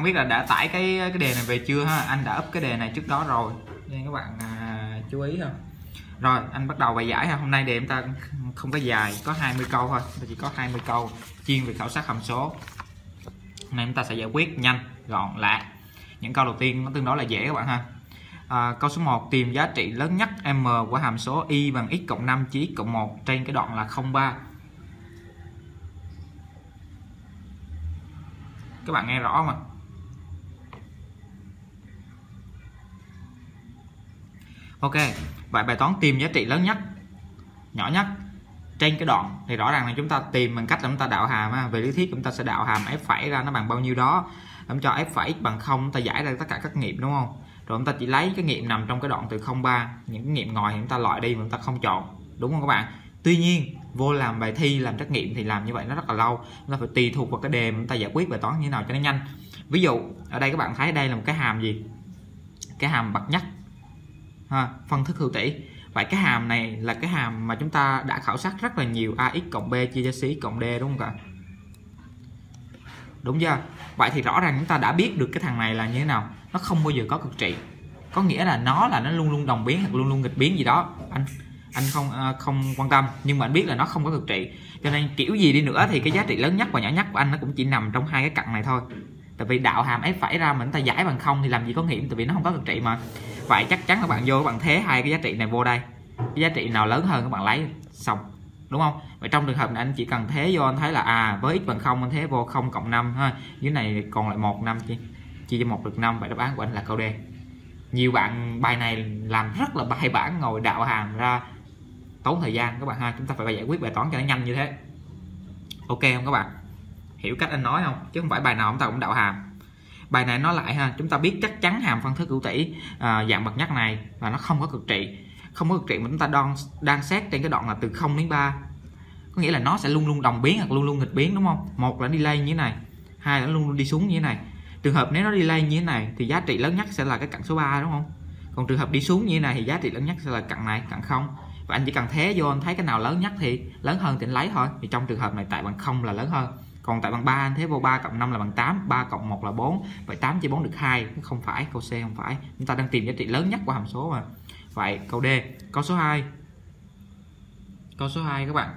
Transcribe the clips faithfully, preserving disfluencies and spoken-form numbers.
biết là đã tải cái cái đề này về chưa ha. Anh đã up cái đề này trước đó rồi nên các bạn à, chú ý ha. Rồi anh bắt đầu bài giải ha. Hôm nay đề chúng ta không có dài, có hai mươi câu thôi, chúng ta chỉ có hai mươi câu chuyên về khảo sát hàm số. Hôm nay chúng ta sẽ giải quyết nhanh, gọn, lạc. Những câu đầu tiên nó tương đối là dễ các bạn ha. À, câu số một, tìm giá trị lớn nhất m của hàm số y bằng x cộng năm chia x cộng một trên cái đoạn là không ba. Các bạn nghe rõ mà. Ok, vậy bài toán tìm giá trị lớn nhất, nhỏ nhất trên cái đoạn thì rõ ràng là chúng ta tìm bằng cách là chúng ta đạo hàm ha. Về lý thuyết chúng ta sẽ đạo hàm f phẩy ra nó bằng bao nhiêu đó, làm cho f phẩy x bằng không, chúng ta giải ra tất cả các nghiệm đúng không? Rồi chúng ta chỉ lấy cái nghiệm nằm trong cái đoạn từ không ba, những cái nghiệm ngoài thì chúng ta loại đi mà chúng ta không chọn, đúng không các bạn? Tuy nhiên vô làm bài thi, làm trắc nghiệm thì làm như vậy nó rất là lâu, chúng ta phải tùy thuộc vào cái đề mà chúng ta giải quyết bài toán như thế nào cho nó nhanh. Ví dụ ở đây các bạn thấy đây là một cái hàm gì? Cái hàm bậc nhất ha, phân thức hữu tỷ. Vậy cái hàm này là cái hàm mà chúng ta đã khảo sát rất là nhiều, ax cộng b chia cho c cộng d, đúng không ạ? Đúng chưa? Vậy thì rõ ràng chúng ta đã biết được cái thằng này là như thế nào, nó không bao giờ có cực trị, có nghĩa là nó là nó luôn luôn đồng biến hoặc luôn luôn nghịch biến gì đó, anh anh không không quan tâm, nhưng mà anh biết là nó không có cực trị, cho nên kiểu gì đi nữa thì cái giá trị lớn nhất và nhỏ nhất của anh nó cũng chỉ nằm trong hai cái cặn này thôi. Tại vì đạo hàm f phẩy ra mình ta giải bằng không thì làm gì có nghiệm, tại vì nó không có cực trị mà. Vậy chắc chắn các bạn vô các bạn thế hai cái giá trị này vô đây, cái giá trị nào lớn hơn các bạn lấy xong, đúng không? Vậy trong trường hợp này anh chỉ cần thế vô, anh thấy là à với x bằng không anh thế vô không cộng năm ha, dưới này còn lại một, năm chia chia cho một được năm. Vậy đáp án của anh là câu D. Nhiều bạn bài này làm rất là bài bản, ngồi đạo hàm ra tốn thời gian các bạn ha. Chúng ta phải giải quyết bài toán cho nó nhanh như thế. Ok không các bạn? Hiểu cách anh nói không? Chứ không phải bài nào chúng ta cũng đạo hàm. Bài này nó lại ha, chúng ta biết chắc chắn hàm phân thức hữu tỷ à, dạng bậc nhất này và nó không có cực trị. Không có cực trị mà chúng ta đang đang xét trên cái đoạn là từ không đến ba. Có nghĩa là nó sẽ luôn luôn đồng biến hoặc luôn luôn nghịch biến, đúng không? Một là đi lên như thế này, hai là luôn luôn đi xuống như thế này. Trường hợp nếu nó đi lên như thế này thì giá trị lớn nhất sẽ là cái cặn số ba, đúng không? Còn trường hợp đi xuống như thế này thì giá trị lớn nhất sẽ là cặn này, cặn không. Và anh chỉ cần thế vô, anh thấy cái nào lớn nhất thì lớn hơn thì anh lấy thôi. Thì trong trường hợp này tại bằng không là lớn hơn. Còn tại bằng ba anh thế vô ba cộng năm là bằng tám, ba cộng một là bốn. Vậy tám chia bốn được hai, không phải, câu C không phải. Chúng ta đang tìm giá trị lớn nhất của hàm số mà. Vậy câu D, câu số hai. Câu số hai các bạn.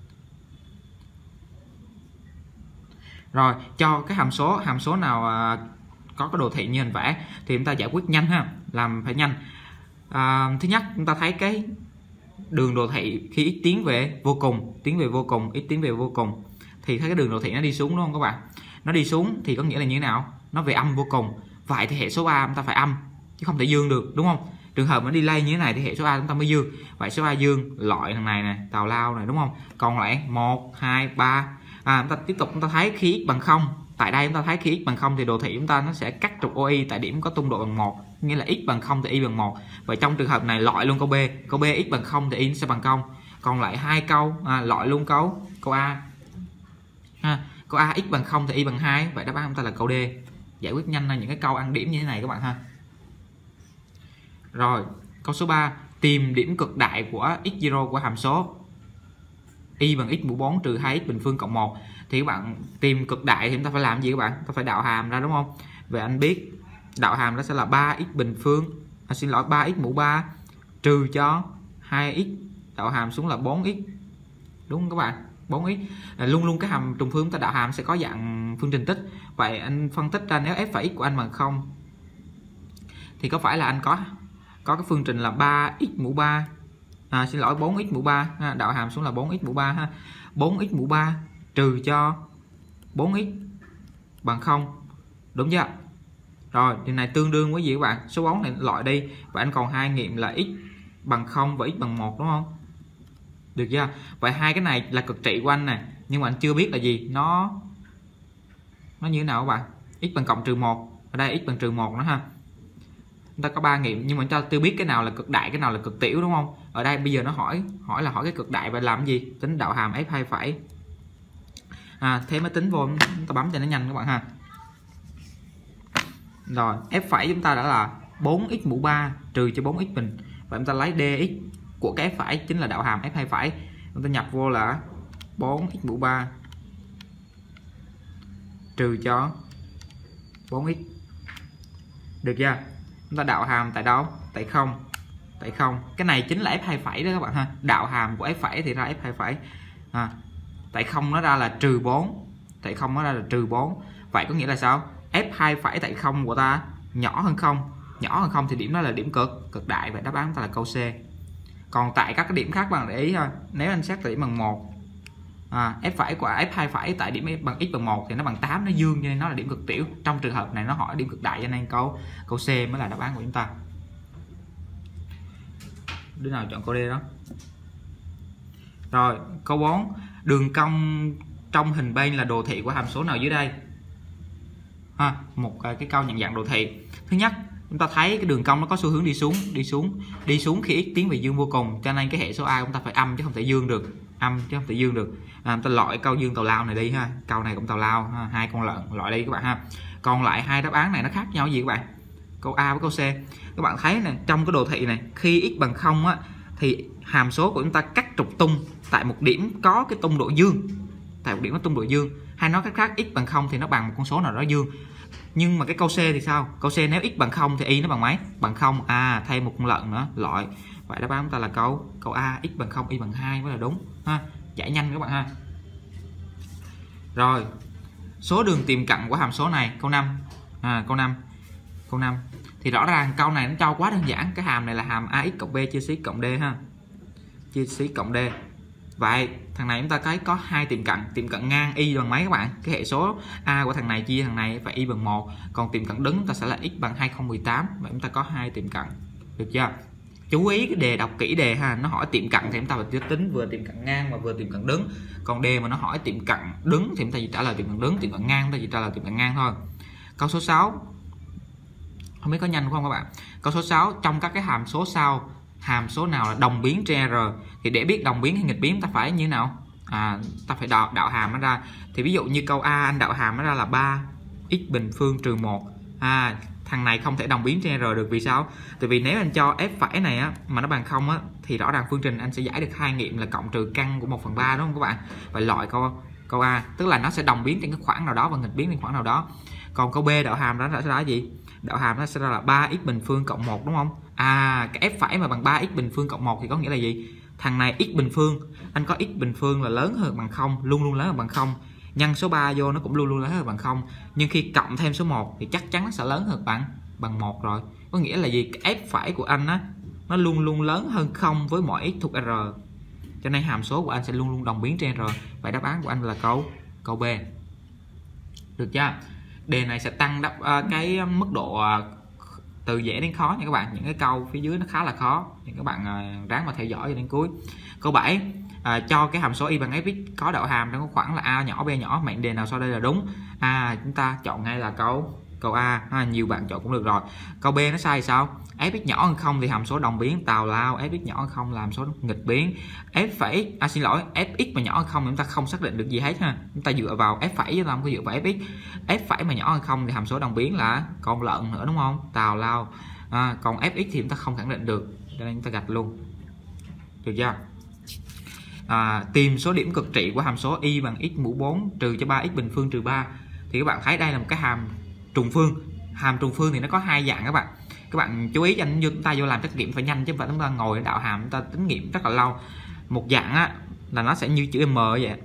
Rồi, cho cái hàm số hàm số nào à, có cái đồ thị như hình vẽ thì chúng ta giải quyết nhanh ha, làm phải nhanh. À, thứ nhất chúng ta thấy cái đường đồ thị khi x tiến về vô cùng, tiến về vô cùng, x tiến về vô cùng thì thấy cái đường đồ thị nó đi xuống, đúng không các bạn? Nó đi xuống thì có nghĩa là như thế nào? Nó về âm vô cùng. Vậy thì hệ số a chúng ta phải âm chứ không thể dương được, đúng không? Trường hợp nó đi lên như thế này thì hệ số a chúng ta mới dương. Vậy số a dương, loại thằng này này, tào lao này, đúng không? Còn lại một, hai, ba. À, chúng ta tiếp tục chúng ta thấy khi x bằng không, tại đây chúng ta thấy khi x bằng không thì đồ thị chúng ta nó sẽ cắt trục o i tại điểm có tung độ bằng một, nghĩa là x bằng không thì y bằng một. Vậy trong trường hợp này loại luôn câu B, câu B x bằng không thì y sẽ bằng không. Còn lại hai câu à, loại luôn câu câu A. Ha, câu A x bằng không thì y bằng hai. Vậy đáp án chúng ta là câu D. Giải quyết nhanh là những cái câu ăn điểm như thế này các bạn ha. Rồi, câu số ba, tìm điểm cực đại của x zero của hàm số y bằng x mũ bốn trừ hai x bình phương cộng một. Thì các bạn tìm cực đại thì chúng ta phải làm gì các bạn? Ta phải đạo hàm ra, đúng không? Vậy anh biết đạo hàm đó sẽ là ba x bình phương, à, xin lỗi ba x mũ ba trừ cho hai x, đạo hàm xuống là bốn x. Đúng không các bạn? bốn x. À, luôn luôn cái hàm trùng phương chúng ta đạo hàm sẽ có dạng phương trình tích. Vậy anh phân tích ra nếu f phẩy x của anh bằng không thì có phải là anh có có cái phương trình là ba x mũ ba, à, xin lỗi bốn x mũ ba ha, đạo hàm xuống là bốn x mũ ba ha. bốn x mũ ba trừ cho bốn x bằng không. Đúng chưa? Rồi, điều này tương đương với gì các bạn? Số bốn này loại đi và anh còn hai nghiệm là x bằng không và x bằng một, đúng không? Được chưa? Vậy hai cái này là cực trị của anh nè, nhưng mà anh chưa biết là gì, nó nó như thế nào các bạn? X bằng cộng trừ một, ở đây x bằng trừ một nữa ha. Chúng ta có ba nghiệm nhưng mà chúng ta chưa biết cái nào là cực đại, cái nào là cực tiểu, đúng không? Ở đây bây giờ nó hỏi hỏi là hỏi cái cực đại và làm gì? Tính đạo hàm f hai phẩy. À, thế mới tính vô, chúng ta bấm cho nó nhanh các bạn ha. Rồi, f phẩy chúng ta đã là bốn x mũ ba trừ cho bốn x bình. Và chúng ta lấy dx của cái f phẩy chính là đạo hàm f hai phẩy. Chúng ta nhập vô là bốn x mũ ba trừ cho bốn x. Được chưa? Chúng ta đạo hàm tại đâu? Tại không. Tại không. Cái này chính là f hai phẩy đó các bạn ha. Đạo hàm của f phẩy thì ra f hai phẩy. À, tại không nó ra là trừ bốn. Tại không nó ra là trừ bốn. Vậy có nghĩa là sao? f hai phẩy tại không của ta nhỏ hơn không. Nhỏ hơn không thì điểm đó là điểm cực, cực đại. Vậy đáp án của ta là câu C. Còn tại các cái điểm khác bạn để ý ha. Nếu anh xét điểm bằng một, à, f phẩy của f hai phẩy tại điểm bằng x bằng một thì nó bằng tám, nó dương, cho nên nó là điểm cực tiểu. Trong trường hợp này nó hỏi điểm cực đại, cho nên câu câu C mới là đáp án của chúng ta. Đứa nào chọn câu D đó. Rồi, câu bốn. Đường cong trong hình bên là đồ thị của hàm số nào dưới đây? Ha, một cái câu nhận dạng đồ thị. Thứ nhất, chúng ta thấy cái đường cong nó có xu hướng đi xuống, đi xuống, đi xuống khi x tiến về dương vô cùng, cho nên cái hệ số a chúng ta phải âm chứ không thể dương được, âm chứ không thể dương được. À, chúng ta loại câu dương tào lao này đi ha, câu này cũng tào lao ha, hai con lợn loại đi các bạn ha. Còn lại hai đáp án này nó khác nhau gì các bạn? Câu A với câu C. Các bạn thấy này, trong cái đồ thị này khi x bằng không á thì hàm số của chúng ta cắt trục tung tại một điểm có cái tung độ dương, tại một điểm có tung độ dương, hay nói cách khác x bằng không thì nó bằng một con số nào đó dương. Nhưng mà cái câu C thì sao? Câu C nếu x bằng không thì y nó bằng mấy? Bằng không. À, thêm một con lợn nữa, loại. Vậy đáp án chúng ta là câu câu A, x bằng không, y bằng hai mới là đúng ha. Giải nhanh các bạn ha. Rồi, số đường tiệm cận của hàm số này, câu năm. À, câu năm. Câu năm. Thì rõ ràng câu này nó cho quá đơn giản, cái hàm này là hàm ax cộng b chia x cộng d ha. Chia x cộng d. Vậy thằng này chúng ta thấy có hai tiệm cận, tiệm cận ngang y bằng mấy các bạn? Cái hệ số a của thằng này chia thằng này phải y bằng một, còn tiệm cận đứng ta sẽ là x bằng hai không một tám. Vậy chúng ta có hai tiệm cận. Được chưa? Chú ý cái đề, đọc kỹ đề ha, nó hỏi tiệm cận thì chúng ta phải tính vừa tiệm cận ngang mà vừa tiệm cận đứng. Còn đề mà nó hỏi tiệm cận đứng thì chúng ta chỉ trả lời tiệm cận đứng, tiệm cận ngang chúng ta chỉ trả lời tiệm cận ngang thôi. Câu số sáu. Không biết có nhanh không các bạn? Câu số sáu, trong các cái hàm số sau, hàm số nào là đồng biến trên R? Thì để biết đồng biến hay nghịch biến ta phải như thế nào? À, ta phải đạo, đạo hàm nó ra. Thì ví dụ như câu A anh đạo hàm nó ra là ba x bình phương trừ một. À, thằng này không thể đồng biến trên R được, vì sao? Tại vì nếu anh cho f phẩy này á mà nó bằng không á thì rõ ràng phương trình anh sẽ giải được hai nghiệm là cộng trừ căn của một phần ba, đúng không các bạn? Vậy loại câu câu A, tức là nó sẽ đồng biến trên cái khoảng nào đó và nghịch biến trên khoảng nào đó. Còn câu B đạo hàm đó sẽ là gì? Đạo hàm nó sẽ ra là ba x bình phương cộng một, đúng không? À, cái f phẩy mà bằng ba x bình phương cộng một thì có nghĩa là gì? Thằng này x bình phương, anh có x bình phương là lớn hơn bằng không, luôn luôn lớn hơn bằng không. Nhân số ba vô nó cũng luôn luôn lớn hơn bằng không. Nhưng khi cộng thêm số một thì chắc chắn nó sẽ lớn hơn bằng bằng một rồi. Có nghĩa là gì? Cái f phẩy của anh á nó luôn luôn lớn hơn không với mọi x thuộc R. Cho nên hàm số của anh sẽ luôn luôn đồng biến trên R. Vậy đáp án của anh là câu câu B. Được chưa? Đề này sẽ tăng đáp uh, cái mức độ uh, từ dễ đến khó nha các bạn. Những cái câu phía dưới nó khá là khó, thì các bạn uh, ráng mà theo dõi cho đến cuối. Câu bảy, uh, cho cái hàm số y bằng fx có đạo hàm trong khoảng là a nhỏ b nhỏ, mệnh đề nào sau đây là đúng? À, chúng ta chọn ngay là câu câu A. À, nhiều bạn chọn cũng được rồi. Câu B nó sai sao? Fx nhỏ hơn không thì hàm số đồng biến, tào lao. Fx nhỏ hơn không là hàm số nghịch biến. F phẩy, à xin lỗi, fx mà nhỏ hơn không thì chúng ta không xác định được gì hết ha. Chúng ta dựa vào f phẩy chứ không có dựa vào fx. F phẩy mà nhỏ hơn không thì hàm số đồng biến là con lợn nữa, đúng không? Tào lao. À, còn fx thì chúng ta không khẳng định được, cho nên chúng ta gạch luôn. Được chưa? À, tìm số điểm cực trị của hàm số y bằng x mũ bốn trừ cho ba x bình phương trừ ba. Thì các bạn thấy đây là một cái hàm trùng phương. Hàm trùng phương thì nó có hai dạng các bạn. Các bạn chú ý cho anh, chúng ta vô làm trắc nghiệm phải nhanh chứ không phải chúng ta ngồi đạo hàm chúng ta tính nghiệm rất là lâu. Một dạng á là nó sẽ như chữ M vậy.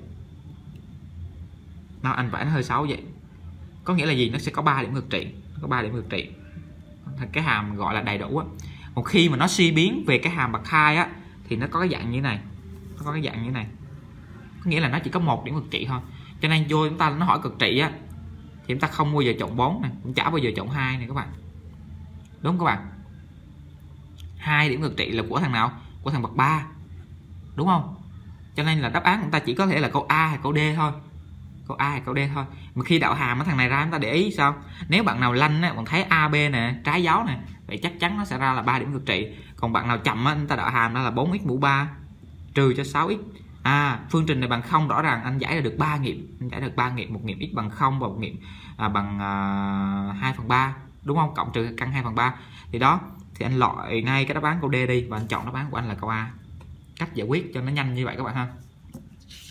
Nó anh vẽ nó hơi xấu vậy. Có nghĩa là gì? Nó sẽ có ba điểm cực trị, có ba điểm cực trị. Cái hàm gọi là đầy đủ á. Một khi mà nó suy biến về cái hàm bậc hai á thì nó có cái dạng như thế này. Nó có cái dạng như thế này. Có nghĩa là nó chỉ có một điểm cực trị thôi. Cho nên vô chúng ta nó hỏi cực trị á thì chúng ta không bao giờ chọn bốn này, cũng chả bao giờ chọn hai này các bạn. Đúng không các bạn? Hai điểm cực trị là của thằng nào? Của thằng bậc ba. Đúng không? Cho nên là đáp án của chúng ta chỉ có thể là câu A hay câu D thôi. Câu A hay câu D thôi. Mà khi đạo hàm ở thằng này ra chúng ta để ý sao? Nếu bạn nào lanh á, bạn thấy A B nè, trái dấu nè, vậy chắc chắn nó sẽ ra là ba điểm cực trị. Còn bạn nào chậm á, chúng ta đạo hàm đó là bốn x mũ ba trừ cho sáu x. À, phương trình này bằng không, rõ ràng anh giải ra được ba nghiệm, anh giải được ba nghiệm, một nghiệm x bằng không và một nghiệm à, bằng à, hai phần ba, đúng không? Cộng trừ căn hai phần ba. Thì đó, thì anh loại ngay cái đáp án câu D đi và anh chọn đáp án của anh là câu A. Cách giải quyết cho nó nhanh như vậy các bạn ha.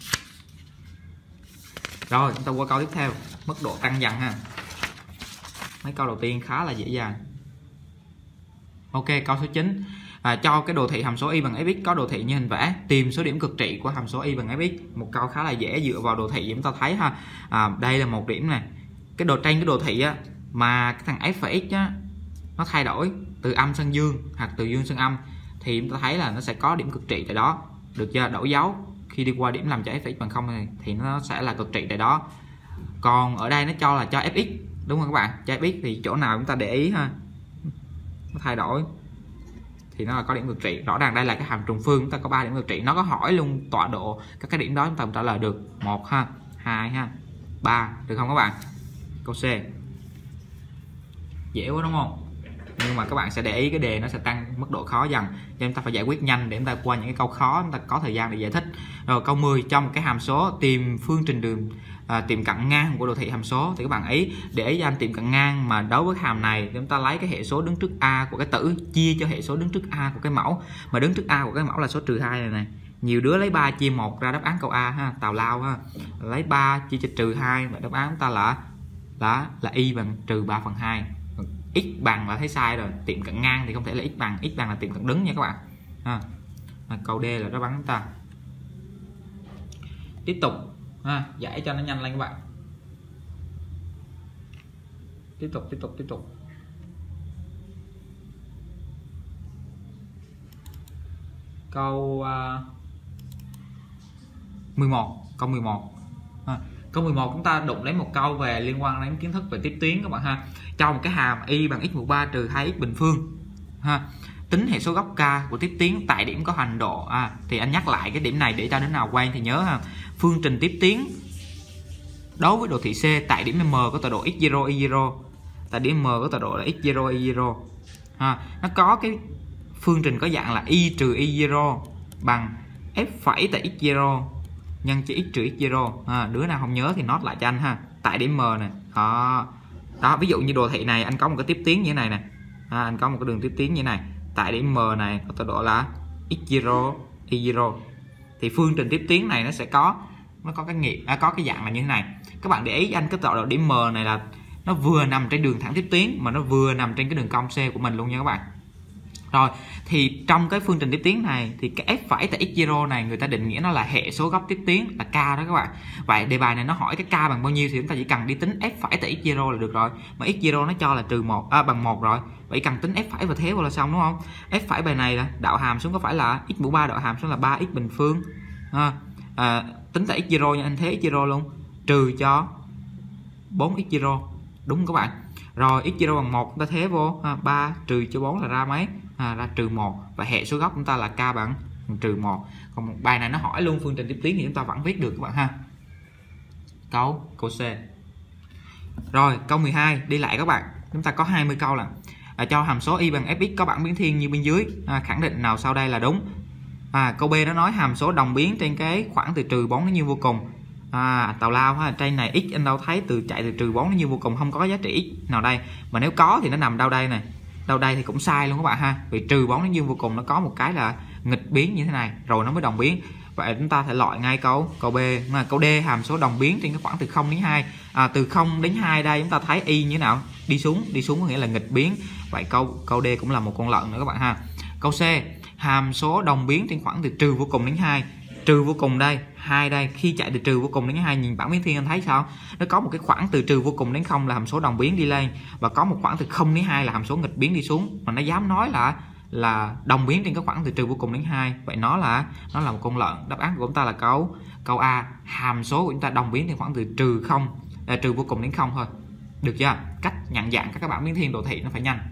Rồi, chúng ta qua câu tiếp theo, mức độ tăng dần ha. Mấy câu đầu tiên khá là dễ dàng. Ok, câu số chín. À, cho cái đồ thị hàm số y bằng fx có đồ thị như hình vẽ, tìm số điểm cực trị của hàm số y bằng fx. Một câu khá là dễ dựa vào đồ thị chúng ta thấy ha. À, đây là một điểm này. Cái đồ trên cái đồ thị á, mà cái thằng f và x á, nó thay đổi từ âm sang dương hoặc từ dương sang âm thì chúng ta thấy là nó sẽ có điểm cực trị tại đó. Được chưa? Đổi dấu khi đi qua điểm làm cho f và x bằng không này thì nó sẽ là cực trị tại đó. Còn ở đây nó cho là cho fx, đúng không các bạn? Cho fx thì chỗ nào chúng ta để ý ha, nó thay đổi thì nó là có điểm cực trị. Rõ ràng đây là cái hàm trùng phương, chúng ta có ba điểm cực trị. Nó có hỏi luôn tọa độ các cái điểm đó, chúng ta trả lời được. Một ha, hai ha, ba, được không các bạn? Câu C. Dễ quá đúng không? Nhưng mà các bạn sẽ để ý cái đề nó sẽ tăng mức độ khó dần, cho chúng ta phải giải quyết nhanh để chúng ta qua những cái câu khó, chúng ta có thời gian để giải thích. Rồi câu mười, trong một cái hàm số tìm phương trình đường à, tìm cận ngang của đồ thị hàm số thì các bạn ý để ý anh tìm cận ngang mà đối với hàm này chúng ta lấy cái hệ số đứng trước a của cái tử chia cho hệ số đứng trước a của cái mẫu, mà đứng trước a của cái mẫu là số trừ hai này này. Nhiều đứa lấy ba chia một ra đáp án câu A ha, tào lao ha. Lấy ba chia cho trừ hai và đáp án chúng ta là là là y bằng trừ ba phần hai. X bằng là thấy sai rồi, tiệm cận ngang thì không thể là x bằng, x bằng là tiệm cận đứng nha các bạn ha. À, câu D là đáp án chúng ta. Tiếp tục ha, giải cho nó nhanh lên các bạn. Tiếp tục tiếp tục tiếp tục. Câu uh, mười một, câu mười một. À, câu mười một chúng ta đụng lấy một câu về liên quan đến kiến thức về tiếp tuyến các bạn ha. Trong một cái hàm y bằng x mũ ba trừ hai x bình phương ha, tính hệ số góc k của tiếp tuyến tại điểm có hành độ. À, thì anh nhắc lại cái điểm này để cho đến nào quen thì nhớ ha. Phương trình tiếp tuyến đối với đồ thị C tại điểm M có tọa độ x zero y zero, tại điểm M có tọa độ là x zero y zero ha, nó có cái phương trình có dạng là y trừ y zero bằng f phẩy tại x zero nhân cho x trừ x zero. À, đứa nào không nhớ thì nốt lại cho anh ha. Tại điểm M này đó. Đó, ví dụ như đồ thị này anh có một cái tiếp tuyến như thế này nè, à, anh có một cái đường tiếp tuyến như thế này, tại điểm M này có tọa độ là x zero y zero thì phương trình tiếp tuyến này nó sẽ có nó có cái nghĩa à, có cái dạng là như thế này. Các bạn để ý anh cái tọa độ điểm M này là nó vừa nằm trên đường thẳng tiếp tuyến mà nó vừa nằm trên cái đường cong C của mình luôn nha các bạn. Rồi thì trong cái phương trình tiếp tuyến này thì cái f phẩy tại x zero này người ta định nghĩa nó là hệ số góc tiếp tuyến là k đó các bạn. Vậy đề bài này nó hỏi cái k bằng bao nhiêu thì chúng ta chỉ cần đi tính f phẩy tại x zero là được rồi. Mà x zero nó cho là trừ một à, bằng một rồi. Vậy cần tính f phẩy và thế vào là xong đúng không? F phẩy bài này là đạo hàm xuống có phải là x mũ ba đạo hàm xuống là ba x bình phương. À, à, tính tại x zero nha anh, thế x zero luôn, trừ cho bốn x zero. Đúng không các bạn? Rồi x zero bằng một chúng ta thế vô ha, ba trừ cho bốn là ra mấy? À, ra trừ một, và hệ số góc chúng ta là k bằng, bằng trừ một. Còn một bài này nó hỏi luôn phương trình tiếp tuyến thì chúng ta vẫn viết được các bạn ha. Câu câu C. Rồi câu mười hai đi lại các bạn. Chúng ta có hai mươi câu là à, cho hàm số y bằng fx có bảng biến thiên như bên dưới, à, khẳng định nào sau đây là đúng. À, câu B nó nói hàm số đồng biến trên cái khoảng từ trừ bốn đến như vô cùng. À, tào lao ha, trên này x anh đâu thấy từ chạy từ trừ bốn đến như vô cùng, không có giá trị x nào đây, mà nếu có thì nó nằm đâu đây này, đâu đây thì cũng sai luôn các bạn ha. Vì trừ bốn đến như vô cùng nó có một cái là nghịch biến như thế này rồi nó mới đồng biến. Vậy chúng ta phải loại ngay câu câu B. Mà câu D hàm số đồng biến trên cái khoảng từ không đến hai. À, từ không đến hai đây chúng ta thấy y như thế nào, đi xuống, đi xuống có nghĩa là nghịch biến. Vậy câu câu D cũng là một con lợn nữa các bạn ha. Câu C hàm số đồng biến trên khoảng từ trừ vô cùng đến hai. Trừ vô cùng đây, hai đây, khi chạy từ trừ vô cùng đến hai, nhìn bảng biến thiên anh thấy sao? Nó có một cái khoảng từ trừ vô cùng đến không là hàm số đồng biến đi lên, và có một khoảng từ không đến hai là hàm số nghịch biến đi xuống. Mà nó dám nói là là đồng biến trên cái khoảng từ trừ vô cùng đến hai. Vậy nó là nó là một con lợn. Đáp án của chúng ta là câu câu A, hàm số của chúng ta đồng biến trên khoảng từ trừ không à, trừ vô cùng đến không thôi. Được chưa? Cách nhận dạng các bảng biến thiên đồ thị nó phải nhanh.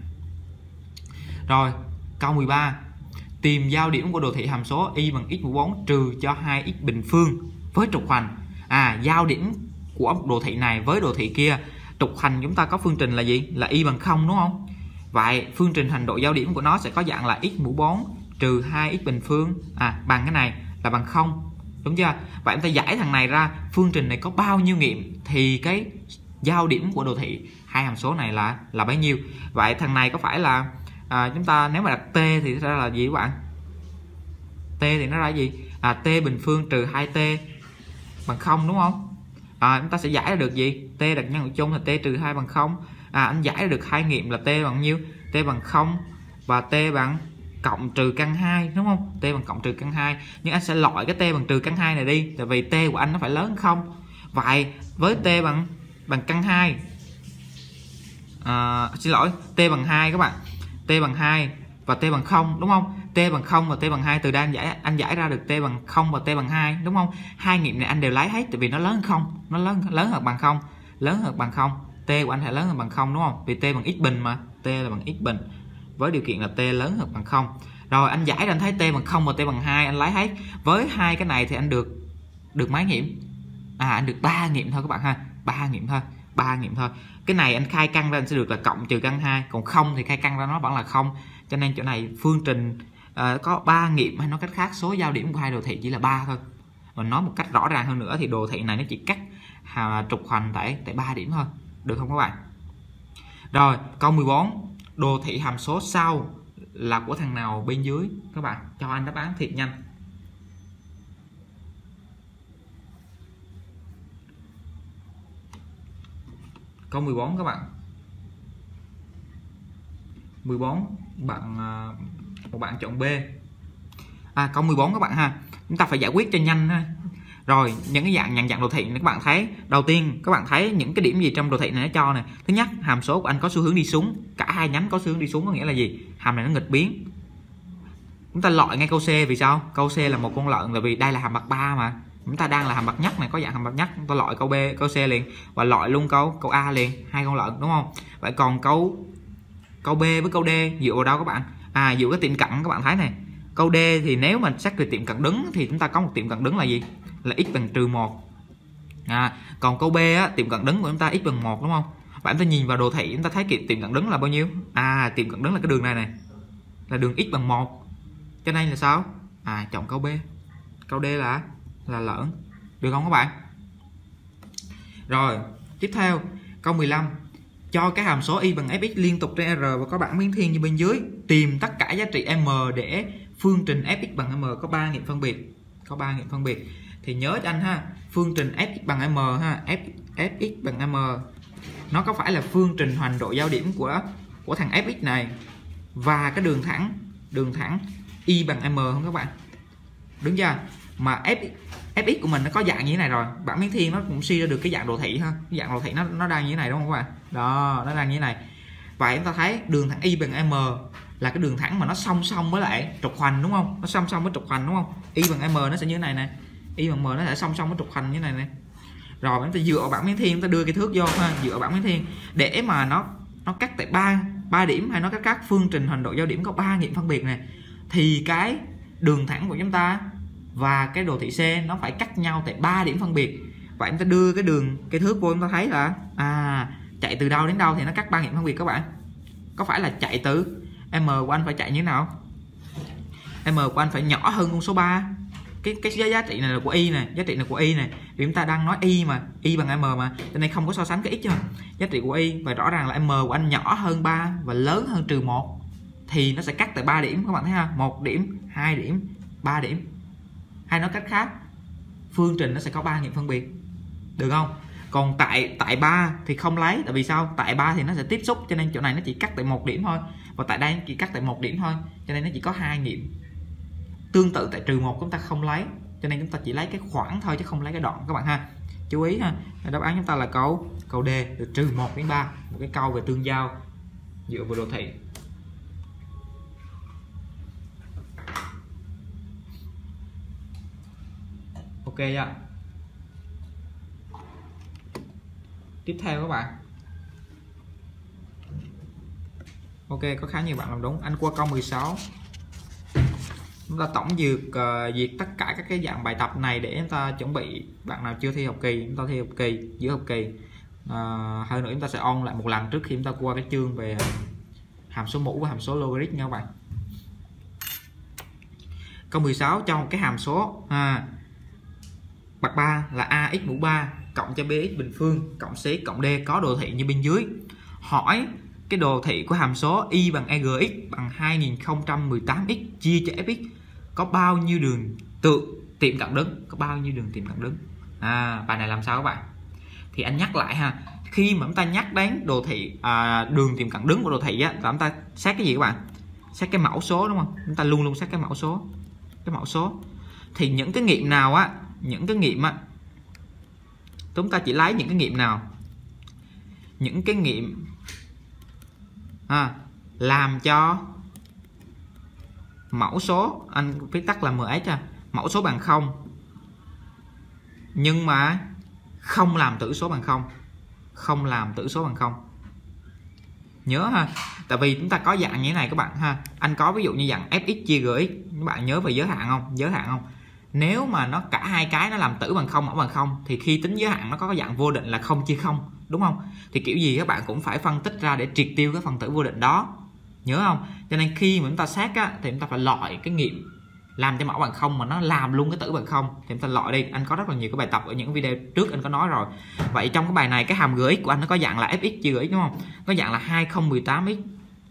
Rồi, câu mười ba. Tìm giao điểm của đồ thị hàm số y bằng x mũ bốn trừ cho hai x bình phương với trục hoành. À, giao điểm của đồ thị này với đồ thị kia, trục hoành chúng ta có phương trình là gì? Là y bằng không đúng không? Vậy phương trình hành độ giao điểm của nó sẽ có dạng là x mũ bốn trừ hai x bình phương à bằng cái này là bằng không. Đúng chưa? Vậy chúng ta giải thằng này ra, phương trình này có bao nhiêu nghiệm thì cái giao điểm của đồ thị hai hàm số này là là bấy nhiêu. Vậy thằng này có phải là à, chúng ta nếu mà đặt t thì ra là gì các bạn? T thì nó ra gì? À, t bình phương trừ hai t bằng không đúng không? À, chúng ta sẽ giải ra được gì? T đặt nhân của chung là t trừ hai bằng không. À, anh giải ra được hai nghiệm là t bằng nhiêu? T bằng không và t bằng cộng trừ căn hai, đúng không? T bằng cộng trừ căn hai. Nhưng anh sẽ loại cái t bằng trừ căn hai này đi, tại vì t của anh nó phải lớn hơn không. Vậy với t bằng bằng căn hai, à, xin lỗi, t bằng hai các bạn. T bằng hai và t bằng không, đúng không? T bằng không và t bằng hai, từ đây anh giải anh giải ra được t bằng không và t bằng hai, đúng không? Hai nghiệm này anh đều lấy hết, tại vì nó lớn hơn không, nó lớn lớn hơn bằng không, lớn hơn bằng không. T của anh phải lớn hơn bằng không, đúng không? Vì t bằng x bình mà, t là bằng x bình với điều kiện là t lớn hơn bằng không. Rồi anh giải ra anh thấy t bằng không và t bằng hai, anh lấy hết. Với hai cái này thì anh được được mấy nghiệm? À, anh được ba nghiệm thôi các bạn ha, ba nghiệm thôi, ba nghiệm thôi. Cái này anh khai căn ra anh sẽ được là cộng trừ căn hai, còn không thì khai căn ra nó vẫn là không. Cho nên chỗ này phương trình uh, có ba nghiệm, hay nói cách khác số giao điểm của hai đồ thị chỉ là ba thôi. Và nói một cách rõ ràng hơn nữa thì đồ thị này nó chỉ cắt à, trục hoành tại tại ba điểm thôi, được không các bạn? Rồi, câu mười bốn, đồ thị hàm số sau là của thằng nào bên dưới? Các bạn cho anh đáp án thiệt nhanh. Câu mười bốn các bạn. mười bốn bạn một bạn chọn B. À, câu mười bốn các bạn ha. Chúng ta phải giải quyết cho nhanh ha. Rồi, những cái dạng nhận dạng đồ thị này các bạn thấy, đầu tiên các bạn thấy những cái điểm gì trong đồ thị này nó cho này. Thứ nhất, hàm số của anh có xu hướng đi xuống, cả hai nhánh có xu hướng đi xuống, có nghĩa là gì? Hàm này nó nghịch biến. Chúng ta loại ngay câu C, vì sao? Câu C là một con lợn, là vì đây là hàm bậc ba mà. Chúng ta đang là hàm bậc nhất này, có dạng hàm bậc nhất, chúng ta loại câu B, câu C liền và loại luôn câu câu A liền, hai con lợn, đúng không? Vậy còn câu câu B với câu D dựa vào đâu các bạn? À, dựa cái tiệm cận các bạn thấy này. Câu D thì nếu mà xét về tiệm cận đứng thì chúng ta có một tiệm cận đứng là gì? Là x bằng trừ một. À, còn câu B á, tiệm cận đứng của chúng ta x bằng một, đúng không? Bạn ta nhìn vào đồ thị chúng ta thấy tiệm cận đứng là bao nhiêu? À, tiệm cận đứng là cái đường này này, là đường x bằng một. Cho nên là sao? À, chọn câu B. Câu D là là lợn. Được không các bạn? Rồi, tiếp theo câu mười lăm. Cho cái hàm số y bằng fx liên tục trên R và có bảng biến thiên như bên dưới. Tìm tất cả giá trị m để phương trình fx bằng m có ba nghiệm phân biệt. Có ba nghiệm phân biệt. Thì nhớ cho anh ha, phương trình fx bằng m ha, f fx bằng m nó có phải là phương trình hoành độ giao điểm của của thằng fx này và cái đường thẳng, đường thẳng y bằng m không các bạn? Đúng chưa? Mà f fx của mình nó có dạng như thế này rồi, bảng biến thiên nó cũng suy ra được cái dạng đồ thị ha, cái dạng đồ thị nó nó đang như thế này, đúng không các bạn? Đó, nó đang như thế này. Vậy chúng ta thấy đường thẳng y bằng m là cái đường thẳng mà nó song song với lại trục hoành, đúng không? Nó song song với trục hoành, đúng không? Y bằng m nó sẽ như thế này nè, y bằng m nó sẽ song song với trục hoành như thế này nè. Rồi chúng ta dựa vào bảng biến thiên, chúng ta đưa cái thước vô ha, dựa vào bảng biến thiên để mà nó nó cắt tại ba ba điểm, hay nó cắt các phương trình hoành độ giao điểm có ba nghiệm phân biệt này, thì cái đường thẳng của chúng ta và cái đồ thị C nó phải cắt nhau tại ba điểm phân biệt. Vậy chúng ta đưa cái đường cái thước vô, chúng ta thấy là à, chạy từ đâu đến đâu thì nó cắt ba nghiệm phân biệt các bạn. Có phải là chạy từ m của anh phải chạy như thế nào? M của anh phải nhỏ hơn con số ba. Cái cái giá trị này là của y này, giá trị này của y này. Vì chúng ta đang nói y mà, y bằng m mà, cho nên không có so sánh cái x chưa. Giá trị của y và rõ ràng là m của anh nhỏ hơn ba và lớn hơn trừ một thì nó sẽ cắt tại ba điểm các bạn thấy ha, một điểm, hai điểm, ba điểm. Hay nói cách khác, phương trình nó sẽ có ba nghiệm phân biệt. Được không? Còn tại tại ba thì không lấy, tại vì sao? Tại ba thì nó sẽ tiếp xúc, cho nên chỗ này nó chỉ cắt tại một điểm thôi, và tại đây chỉ cắt tại một điểm thôi, cho nên nó chỉ có hai nghiệm. Tương tự tại trừ một chúng ta không lấy, cho nên chúng ta chỉ lấy cái khoảng thôi chứ không lấy cái đoạn các bạn ha. Chú ý ha. Đáp án chúng ta là câu câu D, từ trừ một đến ba, một cái câu về tương giao dựa vào đồ thị. Ok chưa? Tiếp theo các bạn. Ok, có khá nhiều bạn làm đúng. Anh qua câu mười sáu. Chúng ta tổng duyệt uh, duyệt tất cả các cái dạng bài tập này để chúng ta chuẩn bị bạn nào chưa thi học kỳ, chúng ta thi học kỳ, giữa học kỳ. Uh, hơn nữa chúng ta sẽ ôn lại một lần trước khi chúng ta qua cái chương về hàm số mũ và hàm số logarit nha các bạn. Câu mười sáu cho một cái hàm số à, bậc ba là ax mũ ba cộng cho bx bình phương cộng c cộng d có đồ thị như bên dưới. Hỏi cái đồ thị của hàm số y bằng egx bằng hai nghìn không trăm mười tám x chia cho fx có bao nhiêu đường tự tiệm cận đứng, có bao nhiêu đường tiệm cận đứng. À, bài này làm sao các bạn? Thì anh nhắc lại ha, khi mà chúng ta nhắc đến đồ thị à, đường tìm cận đứng của đồ thị á, là chúng ta xét cái gì các bạn? Xét cái mẫu số đúng không? Chúng ta luôn luôn xét cái mẫu số. Cái mẫu số. Thì những cái nghiệm nào á, những cái nghiệm á, chúng ta chỉ lấy những cái nghiệm nào? Những cái nghiệm à, làm cho mẫu số, anh viết tắt là em ét cho, mẫu số bằng không nhưng mà không làm tử số bằng không, không làm tử số bằng không. Nhớ ha, tại vì chúng ta có dạng như thế này các bạn ha. Anh có ví dụ như dạng ép ích chia gx, các bạn nhớ về giới hạn không? Giới hạn không? Nếu mà nó cả hai cái nó làm tử bằng không, mẫu bằng không, thì khi tính giới hạn nó có cái dạng vô định là không chia không, đúng không? Thì kiểu gì các bạn cũng phải phân tích ra để triệt tiêu cái phần tử vô định đó, nhớ không? Cho nên khi mà chúng ta xét á, thì chúng ta phải loại cái nghiệm làm cho mẫu bằng không mà nó làm luôn cái tử bằng không thì chúng ta loại đi. Anh có rất là nhiều cái bài tập ở những video trước anh có nói rồi. Vậy trong cái bài này cái hàm gx của anh nó có dạng là fx chia gx đúng không? Có dạng là hai không một tám x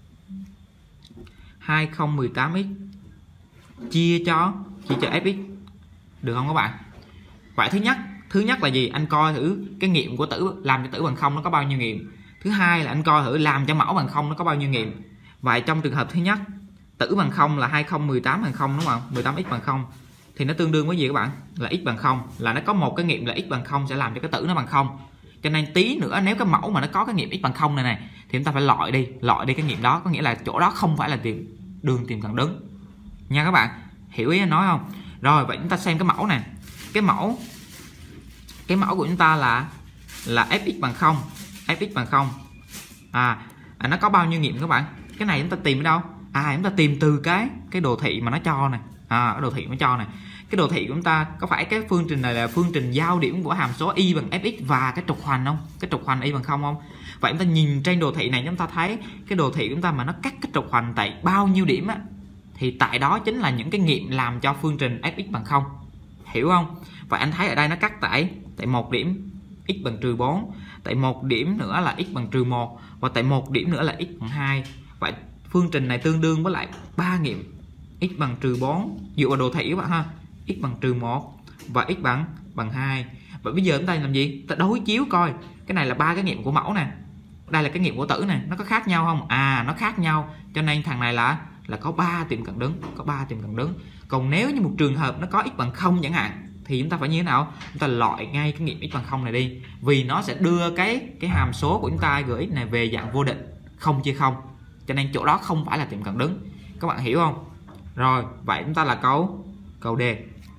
hai không một tám x chia cho chia cho fx, được không các bạn? Vậy thứ nhất, thứ nhất là gì? Anh coi thử cái nghiệm của tử làm cho tử bằng không nó có bao nhiêu nghiệm. Thứ hai là anh coi thử làm cho mẫu bằng không nó có bao nhiêu nghiệm. Vậy trong trường hợp thứ nhất, tử bằng không là hai không một tám bằng không đúng không? mười tám x bằng không thì nó tương đương với gì các bạn? Là x bằng không, là nó có một cái nghiệm là x bằng không sẽ làm cho cái tử nó bằng không. Cho nên tí nữa nếu cái mẫu mà nó có cái nghiệm x bằng không này này thì chúng ta phải loại đi, loại đi cái nghiệm đó, có nghĩa là chỗ đó không phải là tìm đường tìm cận đứng. Nha các bạn, hiểu ý anh nói không? Rồi vậy chúng ta xem cái mẫu này. Cái mẫu cái mẫu của chúng ta là là fx bằng không, fx bằng không. À, à nó có bao nhiêu nghiệm các bạn? Cái này chúng ta tìm ở đâu? À chúng ta tìm từ cái cái đồ thị mà nó cho này. À cái đồ thị nó cho này. Cái đồ thị của chúng ta có phải cái phương trình này là phương trình giao điểm của hàm số y bằng fx và cái trục hoành không? Cái trục hoành y bằng không không? Vậy chúng ta nhìn trên đồ thị này chúng ta thấy cái đồ thị của chúng ta mà nó cắt cái trục hoành tại bao nhiêu điểm á, thì tại đó chính là những cái nghiệm làm cho phương trình fx bằng không. Hiểu không? Vậy anh thấy ở đây nó cắt tại tại một điểm x bằng trừ bốn, tại một điểm nữa là x bằng trừ một và tại một điểm nữa là x bằng hai. Vậy phương trình này tương đương với lại ba nghiệm x bằng trừ bốn dựa vào đồ thị các bạn ha, x bằng trừ một và x bằng bằng hai. Vậy bây giờ chúng ta làm gì? Ta đối chiếu coi cái này là ba cái nghiệm của mẫu nè, đây là cái nghiệm của tử này, nó có khác nhau không? À nó khác nhau, cho nên thằng này là là có ba tiệm cận đứng, có ba tiệm cận đứng. Còn nếu như một trường hợp nó có x bằng không chẳng hạn thì chúng ta phải như thế nào? Chúng ta loại ngay cái nghiệm x bằng không này đi, vì nó sẽ đưa cái cái hàm số của chúng ta gx này về dạng vô định không chia không, cho nên chỗ đó không phải là tiệm cận đứng. Các bạn hiểu không? Rồi vậy chúng ta là câu câu D,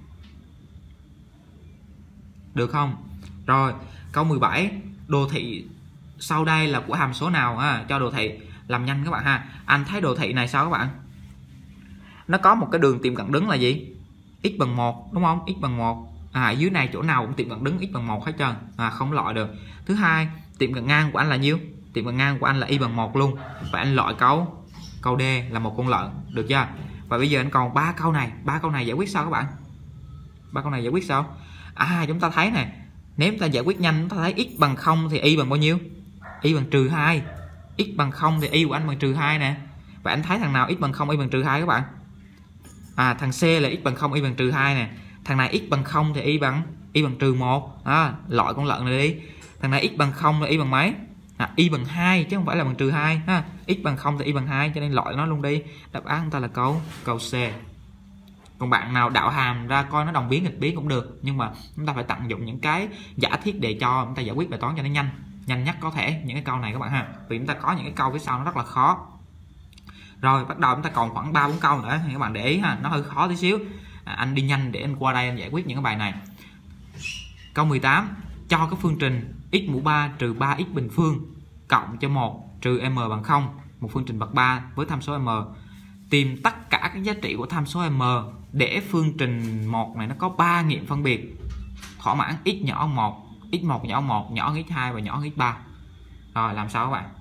được không? Rồi câu mười bảy, đồ thị sau đây là của hàm số nào ha? Cho đồ thị làm nhanh các bạn ha. Anh thấy đồ thị này sao các bạn? Nó có một cái đường tiệm cận đứng là gì? X bằng một đúng không? X bằng một. À dưới này chỗ nào cũng tiệm cận đứng x bằng một hết trơn. À không loại được. Thứ hai, tiệm cận ngang của anh là nhiêu? Tiệm cận ngang của anh là y bằng một luôn. Vậy anh loại câu câu D là một con lợn, được chưa? Và bây giờ anh còn ba câu này, ba câu này giải quyết sao các bạn? Ba câu này giải quyết sao? À chúng ta thấy này, nếu chúng ta giải quyết nhanh chúng ta thấy x bằng không thì y bằng bao nhiêu? Y bằng trừ hai. X bằng không thì y của anh bằng trừ hai nè. Vậy anh thấy thằng nào x bằng không y bằng trừ hai các bạn? À thằng C là x bằng không y bằng trừ hai nè. Thằng này x bằng không thì y bằng y bằng trừ một. À, loại con lợn này đi. Thằng này x bằng không là y bằng mấy? À, y bằng hai chứ không phải là bằng trừ hai ha. X bằng không thì y bằng hai cho nên loại nó luôn đi. Đáp án chúng ta là câu câu C. Còn bạn nào đạo hàm ra coi nó đồng biến nghịch biến cũng được, nhưng mà chúng ta phải tận dụng những cái giả thiết để cho chúng ta giải quyết bài toán cho nó nhanh, nhanh nhất có thể những cái câu này các bạn ha. Vì chúng ta có những cái câu phía sau nó rất là khó. Rồi bắt đầu chúng ta còn khoảng ba bốn câu nữa thì các bạn để ý ha, nó hơi khó tí xíu. À, anh đi nhanh để anh qua đây anh giải quyết những cái bài này. Câu mười tám, cho cái phương trình x mũ ba trừ ba x bình phương cộng cho một trừ m bằng không, một phương trình bậc ba với tham số m. Tìm tất cả các giá trị của tham số m để phương trình một này nó có ba nghiệm phân biệt thỏa mãn x nhỏ hơn một, x một nhỏ hơn một, nhỏ hơn x hai và nhỏ hơn x ba. Rồi làm sao các bạn?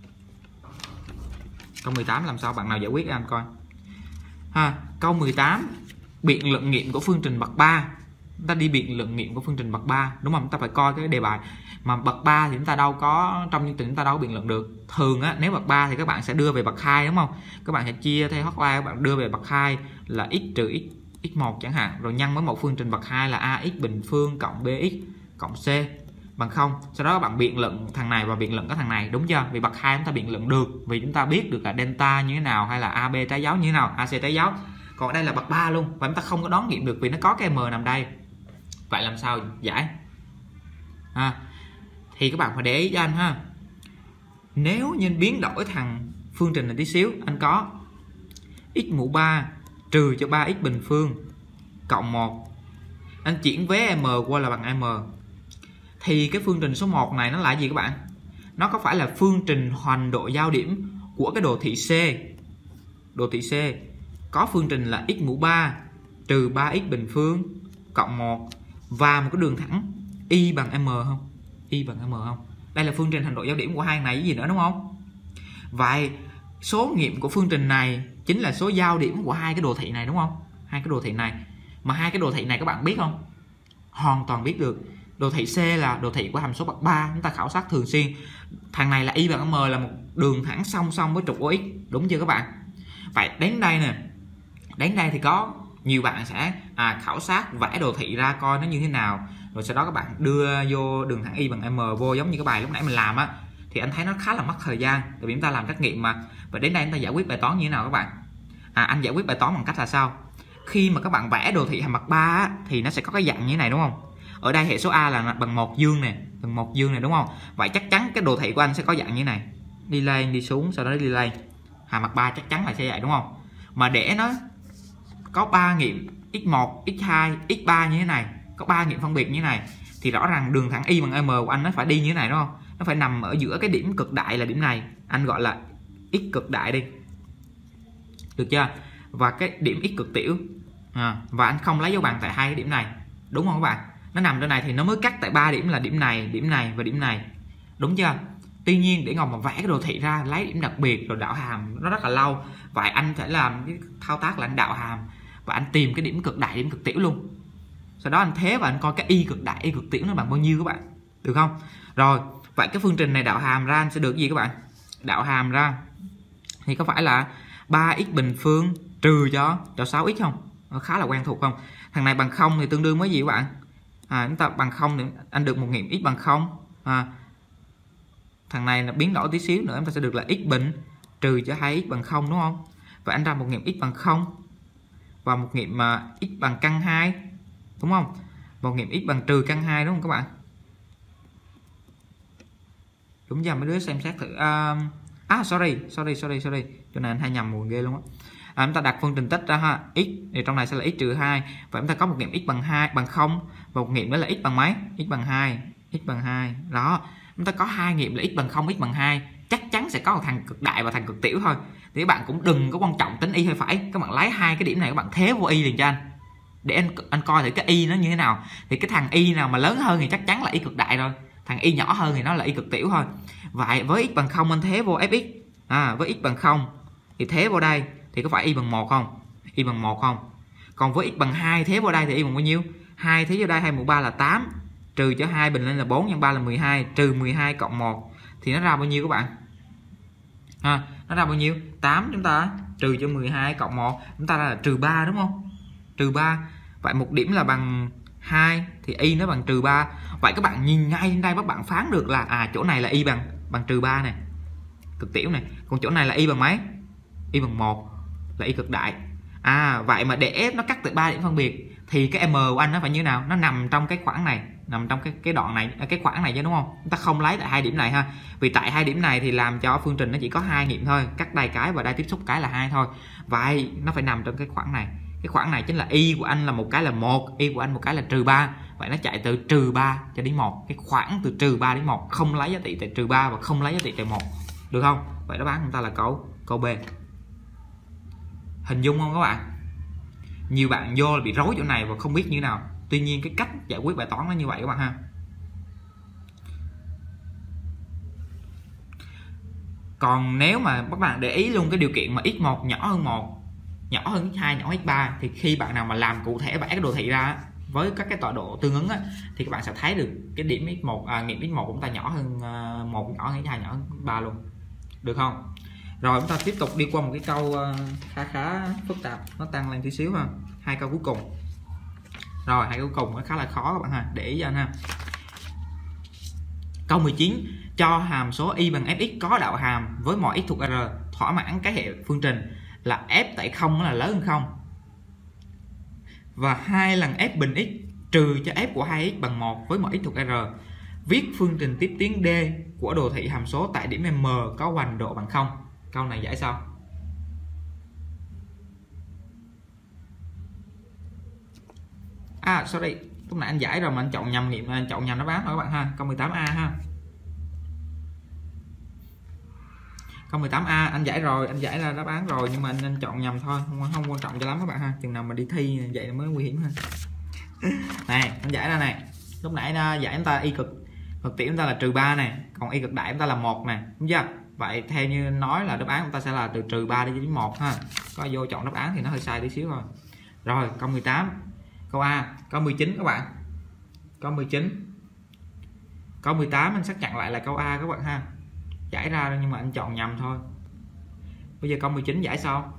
Câu mười tám làm sao bạn nào giải quyết anh coi. Ha, câu mười tám, biện luận nghiệm của phương trình bậc ba. Chúng ta đi biện luận nghiệm của phương trình bậc ba, đúng không? Chúng ta phải coi cái đề bài mà bậc ba thì chúng ta đâu có, trong chương trình chúng ta đâu có biện luận được. Thường á, nếu bậc ba thì các bạn sẽ đưa về bậc hai đúng không? Các bạn sẽ chia theo H ba, các bạn đưa về bậc hai là x trừ x x một chẳng hạn, rồi nhân với một phương trình bậc hai là ax bình phương cộng bx cộng c. bằng không. Sau đó các bạn biện luận thằng này và biện luận cái thằng này, đúng chưa? Vì bậc hai chúng ta biện luận được vì chúng ta biết được là delta như thế nào hay là a bê trái dấu như thế nào, a xê trái dấu. Còn ở đây là bậc ba luôn và chúng ta không có đoán nghiệm được vì nó có cái m nằm đây. Vậy làm sao giải? À, thì các bạn phải để ý cho anh ha. Nếu như biến đổi thằng phương trình này tí xíu, anh có x mũ ba trừ cho ba x bình phương cộng một, anh chuyển vé m qua là bằng m, thì cái phương trình số một này nó là gì các bạn? Nó có phải là phương trình hoành độ giao điểm của cái đồ thị C, đồ thị C có phương trình là x mũ ba trừ ba x bình phương cộng một và một cái đường thẳng y bằng m không? Y bằng m không? Đây là phương trình hoành độ giao điểm của hai này, cái gì nữa đúng không? Vậy số nghiệm của phương trình này chính là số giao điểm của hai cái đồ thị này đúng không? Hai cái đồ thị này. Mà hai cái đồ thị này các bạn biết không? Hoàn toàn biết được. Đồ thị C là đồ thị của hàm số bậc ba, chúng ta khảo sát thường xuyên. Thằng này là y bằng m là một đường thẳng song song với trục O X, đúng chưa các bạn? Vậy đến đây nè. Đến đây thì có nhiều bạn sẽ à, khảo sát vẽ đồ thị ra coi nó như thế nào, rồi sau đó các bạn đưa vô đường thẳng y bằng m vô giống như cái bài lúc nãy mình làm á, thì anh thấy nó khá là mất thời gian tại vì chúng ta làm trắc nghiệm mà. Và đến đây chúng ta giải quyết bài toán như thế nào các bạn? À, anh giải quyết bài toán bằng cách là sao? Khi mà các bạn vẽ đồ thị hàm bậc ba á, thì nó sẽ có cái dạng như thế này đúng không? Ở đây hệ số a là bằng một dương này, bằng một dương này đúng không? Vậy chắc chắn cái đồ thị của anh sẽ có dạng như thế này, đi lên đi xuống sau đó đi lên. Hàm bậc ba chắc chắn là sẽ vậy đúng không? Mà để nó có ba nghiệm x một, x hai, x ba như thế này, có ba nghiệm phân biệt như thế này, thì rõ ràng đường thẳng y bằng m của anh nó phải đi như thế này đúng không? Nó phải nằm ở giữa cái điểm cực đại là điểm này, anh gọi là x cực đại đi, được chưa? Và cái điểm x cực tiểu à, và anh không lấy dấu bằng tại hai cái điểm này, đúng không các bạn? Nó nằm trên này thì nó mới cắt tại ba điểm là điểm này, điểm này và điểm này, đúng chưa? Tuy nhiên để ngồi mà vẽ cái đồ thị ra lấy điểm đặc biệt rồi đạo hàm nó rất là lâu. Vậy anh phải làm cái thao tác là anh đạo hàm và anh tìm cái điểm cực đại, điểm cực tiểu luôn. Sau đó anh thế và anh coi cái y cực đại, y cực tiểu nó bằng bao nhiêu các bạn, được không? Rồi, vậy cái phương trình này đạo hàm ra anh sẽ được gì các bạn? Đạo hàm ra thì có phải là ba x bình phương trừ cho cho sáu x không? Nó khá là quen thuộc không? Thằng này bằng không thì tương đương với gì các bạn? À, chúng ta bằng không thì anh được một nghiệm x bằng không. À, thằng này là biến đổi tí xíu nữa chúng ta sẽ được là x bình trừ cho hai x bằng không đúng không? Và anh ra một nghiệm x bằng không và một nghiệm mà x bằng căn hai đúng không? Một nghiệm x bằng trừ căn hai đúng không các bạn? Đúng giờ mấy đứa xem xét thử. Uh, à sorry, sorry, sorry, sorry. Cho nên anh hay nhầm buồn ghê luôn á. À, chúng ta đặt phương trình tích ra ha, x thì trong này sẽ là x trừ hai và chúng ta có một nghiệm x bằng hai bằng không và một nghiệm đó là x bằng mấy? X bằng hai, x bằng hai. Đó, chúng ta có hai nghiệm là x bằng không, x bằng hai. Chắc chắn sẽ có một thằng cực đại và thằng cực tiểu thôi. Thì các bạn cũng đừng có quan trọng tính y hay phải, các bạn lấy hai cái điểm này các bạn thế vô y liền cho anh. Để anh anh coi thử cái y nó như thế nào. Thì cái thằng y nào mà lớn hơn thì chắc chắn là y cực đại rồi. Thằng y nhỏ hơn thì nó là y cực tiểu thôi. Vậy với x bằng không anh thế vô fx. À, với x bằng không thì thế vô đây thì có phải y bằng một không? Y bằng một không? Còn với x bằng hai thế vào đây thì y bằng bao nhiêu? hai thế vô đây, hai mũ ba là tám, trừ cho hai bình lên là bốn, nhân ba là mười hai, trừ mười hai cộng một thì nó ra bao nhiêu các bạn? À, nó ra bao nhiêu? tám chúng ta trừ cho mười hai cộng một, chúng ta ra là trừ ba đúng không? Trừ ba. Vậy một điểm là bằng hai thì y nó bằng trừ ba. Vậy các bạn nhìn ngay đây các bạn phán được là à chỗ này là y bằng bằng trừ ba này, cực tiểu này. Còn chỗ này là y bằng mấy? Y bằng một là y cực đại. À vậy mà để nó cắt từ ba điểm phân biệt thì cái m của anh nó phải như nào? Nó nằm trong cái khoảng này, nằm trong cái cái đoạn này, cái khoảng này chứ đúng không? Chúng ta không lấy tại hai điểm này ha. Vì tại hai điểm này thì làm cho phương trình nó chỉ có hai nghiệm thôi, cắt đây cái và đây tiếp xúc cái là hai thôi. Vậy nó phải nằm trong cái khoảng này. Cái khoảng này chính là y của anh là một cái là một, y của anh một cái là trừ ba. Vậy nó chạy từ trừ ba cho đến một. Cái khoảng từ trừ ba đến một, không lấy giá trị tại trừ ba và không lấy giá trị tại một. Được không? Vậy đáp án của chúng ta là câu câu B. Hình dung không các bạn? Nhiều bạn vô là bị rối chỗ này và không biết như thế nào. Tuy nhiên cái cách giải quyết bài toán nó như vậy các bạn ha. Còn nếu mà các bạn để ý luôn cái điều kiện mà x một nhỏ hơn một, nhỏ hơn x hai, nhỏ hơn x ba thì khi bạn nào mà làm cụ thể vẽ cái đồ thị ra với các cái tọa độ tương ứng á, thì các bạn sẽ thấy được cái điểm x một, à, nghiệm x một của chúng ta nhỏ hơn một, nhỏ hơn x hai, nhỏ hơn ba luôn. Được không? Rồi chúng ta tiếp tục đi qua một cái câu khá khá phức tạp, nó tăng lên tí xíu ha. Hai câu cuối cùng. Rồi hai câu cuối cùng nó khá là khó các bạn ha, để ý cho anh ha. Câu mười chín, cho hàm số y bằng fx có đạo hàm với mọi x thuộc R thỏa mãn cái hệ phương trình là f tại không là lớn hơn không, và hai lần f bình x trừ cho f của hai x bằng một với mọi x thuộc R. Viết phương trình tiếp tiến D của đồ thị hàm số tại điểm M có hoành độ bằng không. Câu này giải sao? À sorry, lúc nãy anh giải rồi mà anh chọn nhầm nghiệm, anh chọn nhầm đáp án thôi các bạn ha. Câu mười tám A ha. Câu mười tám A anh giải rồi, anh giải ra đáp án rồi nhưng mà anh, anh chọn nhầm thôi, không, không quan trọng cho lắm các bạn ha. Chừng nào mà đi thi vậy mới nguy hiểm ha. Này, anh giải ra này. Lúc nãy giải chúng ta y cực cực tiểu chúng ta là trừ ba này, còn y cực đại chúng ta là một này, đúng chưa? Vậy theo như nói là đáp án chúng ta sẽ là từ trừ ba đi đến một ha. Có vô chọn đáp án thì nó hơi sai tí xíu thôi. Rồi, câu mười tám. Câu A, câu mười chín các bạn. Câu mười chín. Câu mười tám anh xác nhận lại là câu A các bạn ha. Giải ra nhưng mà anh chọn nhầm thôi. Bây giờ câu mười chín giải sao?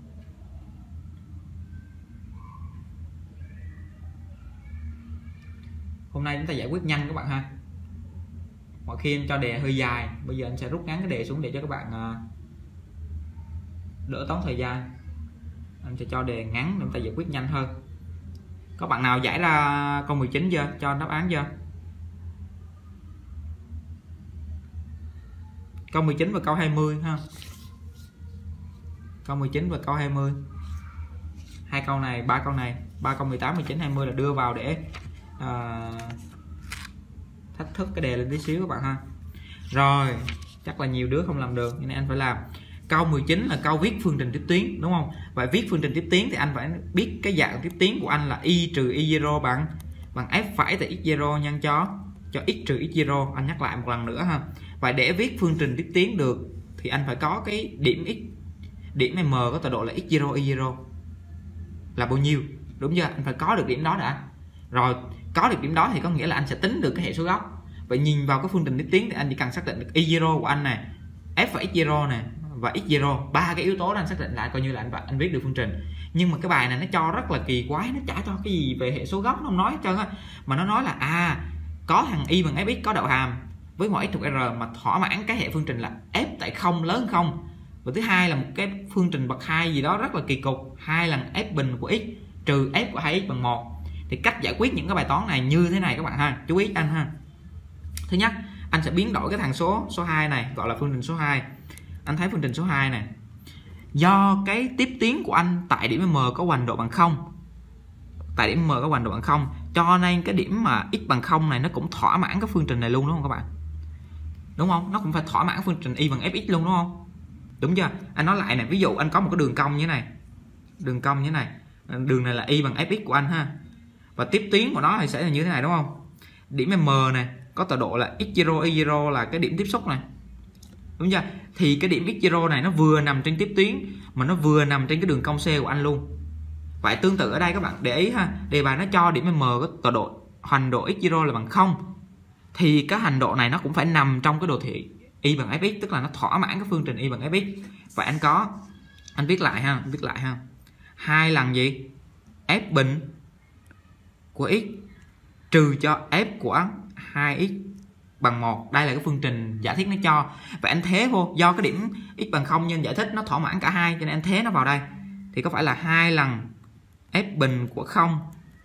Hôm nay chúng ta giải quyết nhanh các bạn ha. Mọi khi anh cho đề hơi dài, bây giờ anh sẽ rút ngắn cái đề xuống để cho các bạn đỡ tốn thời gian. Anh sẽ cho đề ngắn để chúng ta giải quyết nhanh hơn. Có bạn nào giải ra câu mười chín chưa? Cho đáp án chưa? Câu mười chín và câu hai mươi ha. Câu mười chín và câu hai mươi. Hai câu này, ba câu này, ba câu mười tám, mười chín, hai mươi là đưa vào để uh, thách thức cái đề lên tí xíu các bạn ha. Rồi, chắc là nhiều đứa không làm được nên anh phải làm. Câu mười chín là câu viết phương trình tiếp tiến đúng không? Vậy viết phương trình tiếp tiến thì anh phải biết cái dạng tiếp tiến của anh là y trừ y zero bằng bằng f phải tại x zero nhân cho cho x trừ x zero. Anh nhắc lại một lần nữa ha. Vậy để viết phương trình tiếp tiến được thì anh phải có cái điểm x, điểm M có tọa độ là x zero y zero là bao nhiêu, đúng chưa? Anh phải có được điểm đó đã. Rồi có được điểm đó thì có nghĩa là anh sẽ tính được cái hệ số góc. Vậy nhìn vào cái phương trình tiếp tiến thì anh chỉ cần xác định được y zero của anh này, f và x zero này và x zero, ba cái yếu tố đó anh xác định lại coi như là anh anh viết được phương trình. Nhưng mà cái bài này nó cho rất là kỳ quái, nó chả cho cái gì về hệ số góc, nó không nói hết trơn á, mà nó nói là à có thằng y bằng fx có đạo hàm với mọi x thuộc R mà thỏa mãn cái hệ phương trình là f tại không lớn hơn không. Và thứ hai là một cái phương trình bậc hai gì đó rất là kỳ cục, hai lần f bình của x trừ f của hai x bằng một. Thì cách giải quyết những cái bài toán này như thế này các bạn ha, chú ý anh ha. Thứ nhất, anh sẽ biến đổi cái thằng số số hai này gọi là phương trình số hai. Anh thấy phương trình số hai này, do cái tiếp tiến của anh tại điểm M có hoành độ bằng không, tại điểm M có hoành độ bằng không, cho nên cái điểm mà x bằng không này nó cũng thỏa mãn cái phương trình này luôn đúng không các bạn? Đúng không? Nó cũng phải thỏa mãn phương trình y bằng fx luôn đúng không? Đúng chưa? Anh nói lại này, ví dụ anh có một cái đường cong như thế này, đường cong như thế này, đường này là y bằng fx của anh ha, và tiếp tiến của nó thì sẽ là như thế này đúng không? Điểm M này có tọa độ là x zero y zero là cái điểm tiếp xúc này, đúng chưa? Thì cái điểm x zero này nó vừa nằm trên tiếp tuyến mà nó vừa nằm trên cái đường cong C của anh luôn. Vậy tương tự ở đây các bạn để ý ha, đề bài nó cho điểm M có tọa độ hoành độ x zero là bằng không, thì cái hành độ này nó cũng phải nằm trong cái đồ thị y bằng fx, tức là nó thỏa mãn cái phương trình y bằng fx. Vậy anh có, anh viết lại ha, anh viết lại ha, hai lần gì f bình của x trừ cho f của hai x bằng một. Đây là cái phương trình giả thiết nó cho. Vậy anh thế vô, do cái điểm x bằng không nhân giải thích nó thỏa mãn cả hai cho nên anh thế nó vào đây. Thì có phải là hai lần f bình của không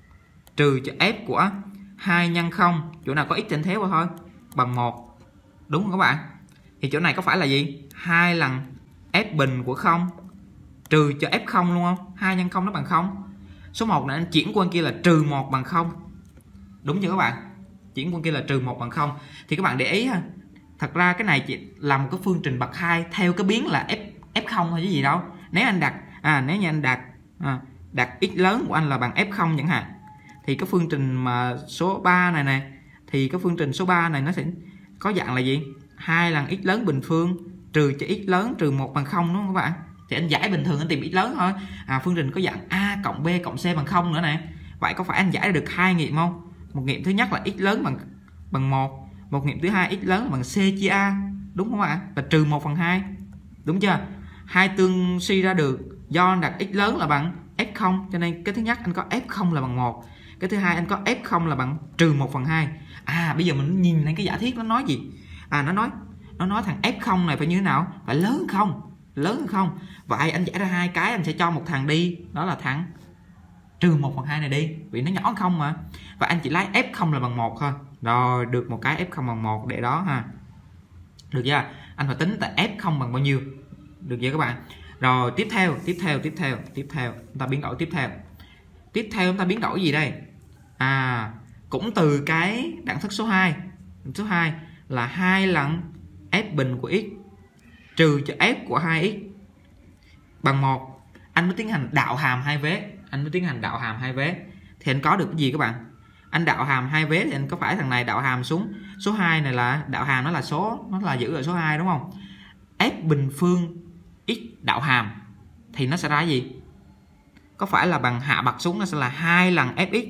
trừ cho f của hai nhân không, chỗ nào có x trên thế vào thôi, bằng một. Đúng không các bạn? Thì chỗ này có phải là gì? hai lần f bình của không trừ cho f không luôn không? hai nhân không nó bằng không. Số một này anh chuyển qua kia là trừ một bằng không. Đúng chưa các bạn? Chuyển qua kia là trừ một bằng không. Thì các bạn để ý ha, thật ra cái này chỉ là một cái phương trình bậc hai theo cái biến là f f không thôi chứ gì đâu. Nếu anh đặt à nếu như anh đặt à, đặt x lớn của anh là bằng f không chẳng hạn, thì cái phương trình mà số ba này này, thì cái phương trình số ba này nó sẽ có dạng là gì? hai lần x lớn bình phương trừ cho x lớn trừ một bằng không, đúng không các bạn? Thì anh giải bình thường anh tìm x lớn thôi. À, phương trình có dạng a cộng b cộng c bằng không nữa nè. Vậy có phải anh giải được hai nghiệm không? Một nghiệm thứ nhất là x lớn bằng bằng một, một nghiệm thứ hai x lớn bằng c chia a, đúng không ạ? Là trừ một phần hai. Đúng chưa? Hai tương suy ra được do anh đặt x lớn là bằng f không, cho nên cái thứ nhất anh có f không là bằng một. Cái thứ hai anh có ép không là bằng trừ một phần hai. À bây giờ mình nhìn lên cái giả thiết nó nói gì? À nó nói nó nói thằng ép không này phải như thế nào? Phải lớn không? Lớn không? Vậy anh giải ra hai cái, anh sẽ cho một thằng đi, đó là thằng trừ một phần hai này đi, vì nó nhỏ không mà. Và anh chỉ lấy ép không là bằng một thôi. Rồi được một cái ép không bằng một để đó ha. Được chưa? Anh phải tính tại ép không bằng bao nhiêu. Được chưa các bạn? Rồi tiếp theo, tiếp theo, tiếp theo, tiếp theo, chúng ta biến đổi tiếp theo. Tiếp theo chúng ta biến đổi gì đây? À, cũng từ cái đẳng thức số hai. Số hai là hai lần f bình của x trừ cho f của hai x bằng một. Anh mới tiến hành đạo hàm hai vế, anh mới tiến hành đạo hàm hai vế. Thì anh có được cái gì các bạn? Anh đạo hàm hai vế thì anh có phải thằng này đạo hàm xuống số hai này là đạo hàm nó là số, nó là giữ ở số hai đúng không? F bình phương x đạo hàm thì nó sẽ ra cái gì? Có phải là bằng hạ bậc xuống nó sẽ là hai lần fx.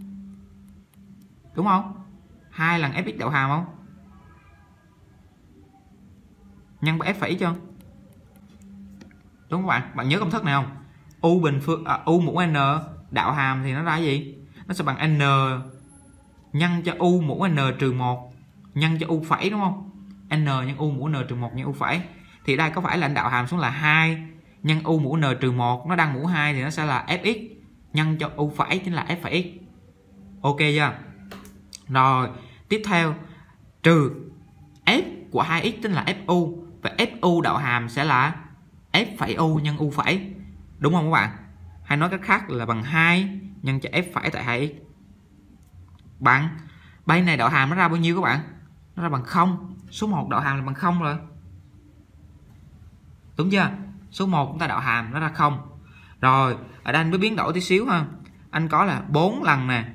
Đúng không? hai lần fx đạo hàm không? Nhân với f phẩy chưa? Đúng không bạn? Bạn nhớ công thức này không? U bình phương à, u mũ n đạo hàm thì nó ra cái gì? Nó sẽ bằng n nhân cho u mũ n trừ một nhân cho u phẩy đúng không? N nhân u mũ n trừ một nhân u phẩy. Thì đây có phải là anh đạo hàm xuống là hai nhân u mũ n trừ một, nó đang mũ hai thì nó sẽ là fx nhân cho u phẩy chính là f phẩy x. Ok chưa? Rồi, tiếp theo trừ f của hai x tính là fu, và fu đạo hàm sẽ là f phẩy u nhân u phẩy. Đúng không các bạn? Hay nói cách khác là bằng hai nhân cho f phẩy tại hai x. Bằng bên này đạo hàm nó ra bao nhiêu các bạn? Nó ra bằng không. Số một đạo hàm là bằng không rồi. Đúng chưa? Số một chúng ta đạo hàm nó ra không. Rồi, ở đây anh mới biến đổi tí xíu ha. Anh có là bốn lần nè.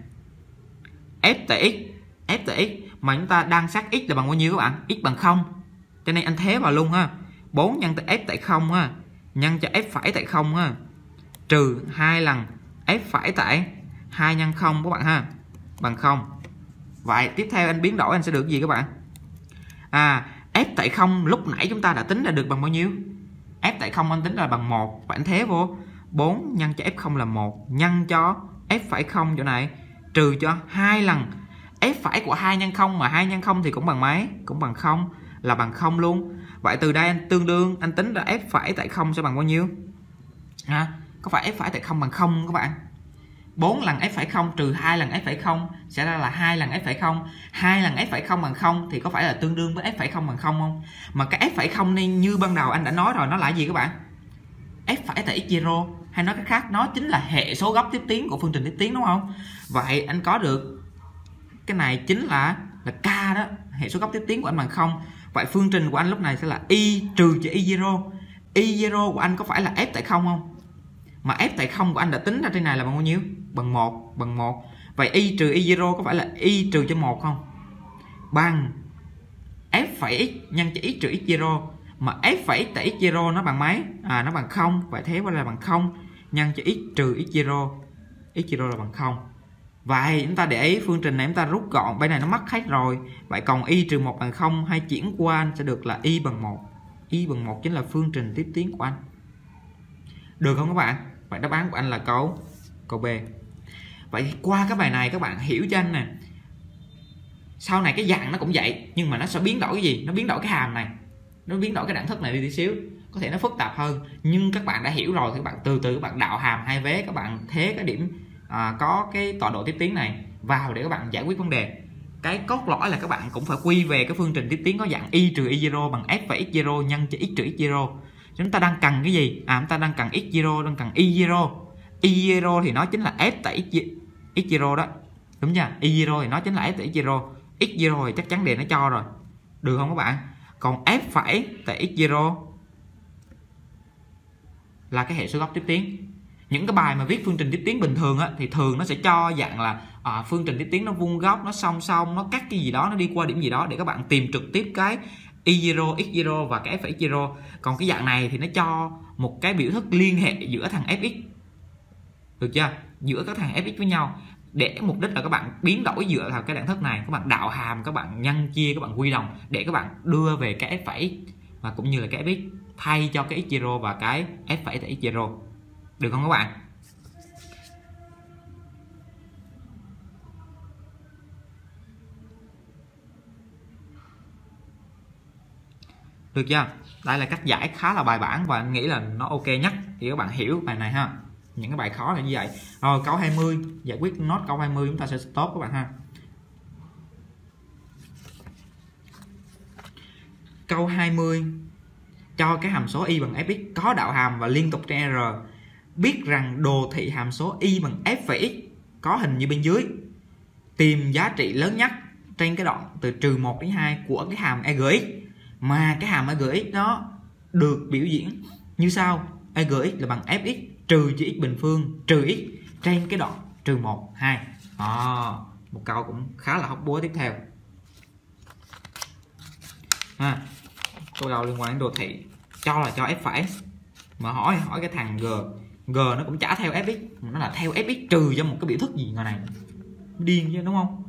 F tại x, f tại x mà chúng ta đang xác x là bằng bao nhiêu các bạn? X bằng không. Cho nên anh thế vào luôn ha. bốn nhân tại f tại không ha, nhân cho f phẩy tại không ha, trừ hai lần f phẩy tại hai nhân không các bạn ha, bằng không. Vậy tiếp theo anh biến đổi anh sẽ được gì các bạn? À, f tại không lúc nãy chúng ta đã tính ra được bằng bao nhiêu? F tại không anh tính là bằng một, và anh thế vô bốn nhân cho f không là một, nhân cho f phẩy không chỗ này, trừ cho hai lần f phẩy của hai nhân không, mà hai nhân không thì cũng bằng mấy? Cũng bằng không, là bằng không luôn. Vậy từ đây anh tương đương anh tính ra f phẩy tại không sẽ bằng bao nhiêu? À, có phải f phẩy tại không bằng không các bạn? bốn lần f phẩy không trừ hai lần f phẩy không sẽ ra là hai lần f phẩy không. hai lần f phẩy không bằng không thì có phải là tương đương với f phẩy không bằng không không? Mà cái f phẩy không nên như ban đầu anh đã nói rồi, nó là gì các bạn? F phẩy tại x zero, hay nói cách khác nó chính là hệ số góc tiếp tiến của phương trình tiếp tiến đúng không? Vậy anh có được cái này chính là là k đó, hệ số góc tiếp tiến của anh bằng không. Vậy phương trình của anh lúc này sẽ là y trừ cho y zero. Y zero của anh có phải là f tại không không? Mà f tại không của anh đã tính ra trên này là bằng bao nhiêu? Bằng một, bằng một. Vậy y trừ y zero có phải là y trừ cho một không? Bằng f phẩy x nhân cho x trừ x zero. Mà f phẩy tại x zero nó bằng mấy? À nó bằng không. Vậy thế là bằng không nhân cho x trừ x zero. X zero là bằng không. Vậy chúng ta để ý phương trình này chúng ta rút gọn, bên này nó mất hết rồi. Vậy còn y trừ một bằng không, hay chuyển qua anh sẽ được là y bằng một. Y bằng một chính là phương trình tiếp tiến của anh. Được không các bạn? Vậy đáp án của anh là câu câu B. Vậy qua cái bài này các bạn hiểu cho anh nè. Sau này cái dạng nó cũng vậy, nhưng mà nó sẽ biến đổi cái gì? Nó biến đổi cái hàm này, nó biến đổi cái đẳng thức này đi tí xíu. Có thể nó phức tạp hơn, nhưng các bạn đã hiểu rồi thì các bạn từ từ các bạn đạo hàm hai vế, các bạn thế cái điểm à, có cái tọa độ tiếp tiến này vào để các bạn giải quyết vấn đề. Cái cốt lõi là các bạn cũng phải quy về cái phương trình tiếp tiến có dạng y trừ y zero bằng f và x zero nhân cho x trừ x zero. Chúng ta đang cần cái gì? À chúng ta đang cần x zero, đang cần y zero. Y zero thì nó chính là f tại x, x zero đó. Đúng chưa? Y zero thì nó chính là f tại x zero. X zero thì chắc chắn đề nó cho rồi. Được không các bạn? Còn f phẩy tại x zero là cái hệ số góc tiếp tiến. Những cái bài mà viết phương trình tiếp tiến bình thường á, thì thường nó sẽ cho dạng là à, phương trình tiếp tiến nó vuông góc, nó song song, nó cắt cái gì đó, nó đi qua điểm gì đó để các bạn tìm trực tiếp cái y zero, x zero và cái f phẩy x zero. Còn cái dạng này thì nó cho một cái biểu thức liên hệ giữa thằng fx, được chưa? Giữa các thằng fx với nhau, để mục đích là các bạn biến đổi dựa vào cái đẳng thức này, các bạn đạo hàm, các bạn nhân chia, các bạn quy đồng để các bạn đưa về cái f phẩy và cũng như là cái fx thay cho cái x zero và cái f phẩy tại x zero. Được không các bạn? Được chưa? Đây là cách giải khá là bài bản và anh nghĩ là nó ok nhất thì các bạn hiểu bài này ha. Những cái bài khó là như vậy. Rồi câu hai mươi, giải quyết nốt câu hai mươi chúng ta sẽ stop các bạn ha. Câu hai mươi, cho cái hàm số y bằng fx có đạo hàm và liên tục trên R. Biết rằng đồ thị hàm số y bằng f phẩy x có hình như bên dưới. Tìm giá trị lớn nhất trên cái đoạn từ trừ một đến hai của cái hàm e giê x, mà cái hàm e giê x nó được biểu diễn như sau. e giê x là bằng fx trừ chữ x bình phương trừ x trên cái đoạn trừ một, hai. À, một câu cũng khá là hóc búa tiếp theo. À, câu đầu liên quan đến đồ thị, cho là cho f phẩy, mà hỏi hỏi cái thằng g, g nó cũng trả theo fx, nó là theo fx trừ cho một cái biểu thức gì ngoài này, điên chứ đúng không?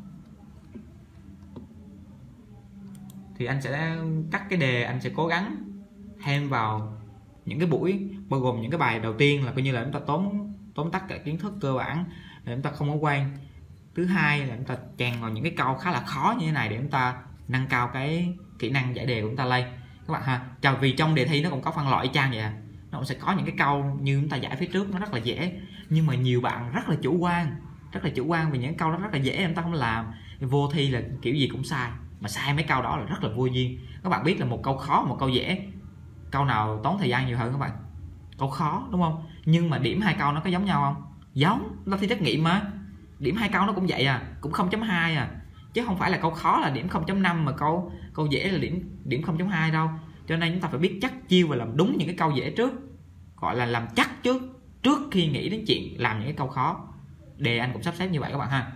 Thì anh sẽ cắt cái đề, anh sẽ cố gắng thêm vào những cái buổi bao gồm những cái bài đầu tiên là coi như là chúng ta tóm tóm tắt cả kiến thức cơ bản để chúng ta không có quen. Thứ hai là chúng ta chèn vào những cái câu khá là khó như thế này để chúng ta nâng cao cái kỹ năng giải đề của chúng ta lên các bạn ha. Chào, vì trong đề thi nó cũng có phân loại y chang vậy, nó cũng sẽ có những cái câu như chúng ta giải phía trước nó rất là dễ, nhưng mà nhiều bạn rất là chủ quan, rất là chủ quan vì những câu đó rất là dễ chúng ta không làm, vô thi là kiểu gì cũng sai, mà sai mấy câu đó là rất là vô duyên. Các bạn biết là một câu khó một câu dễ, câu nào tốn thời gian nhiều hơn các bạn? Câu khó đúng không? Nhưng mà điểm hai câu nó có giống nhau không? Giống, nó thi trắc nghiệm mà, điểm hai câu nó cũng vậy à, cũng không chấm hai à, chứ không phải là câu khó là điểm không chấm năm mà câu câu dễ là điểm điểm không chấm hai đâu. Cho nên chúng ta phải biết chắc chiêu và làm đúng những cái câu dễ trước, gọi là làm chắc trước trước khi nghĩ đến chuyện làm những cái câu khó. Đề anh cũng sắp xếp như vậy các bạn ha.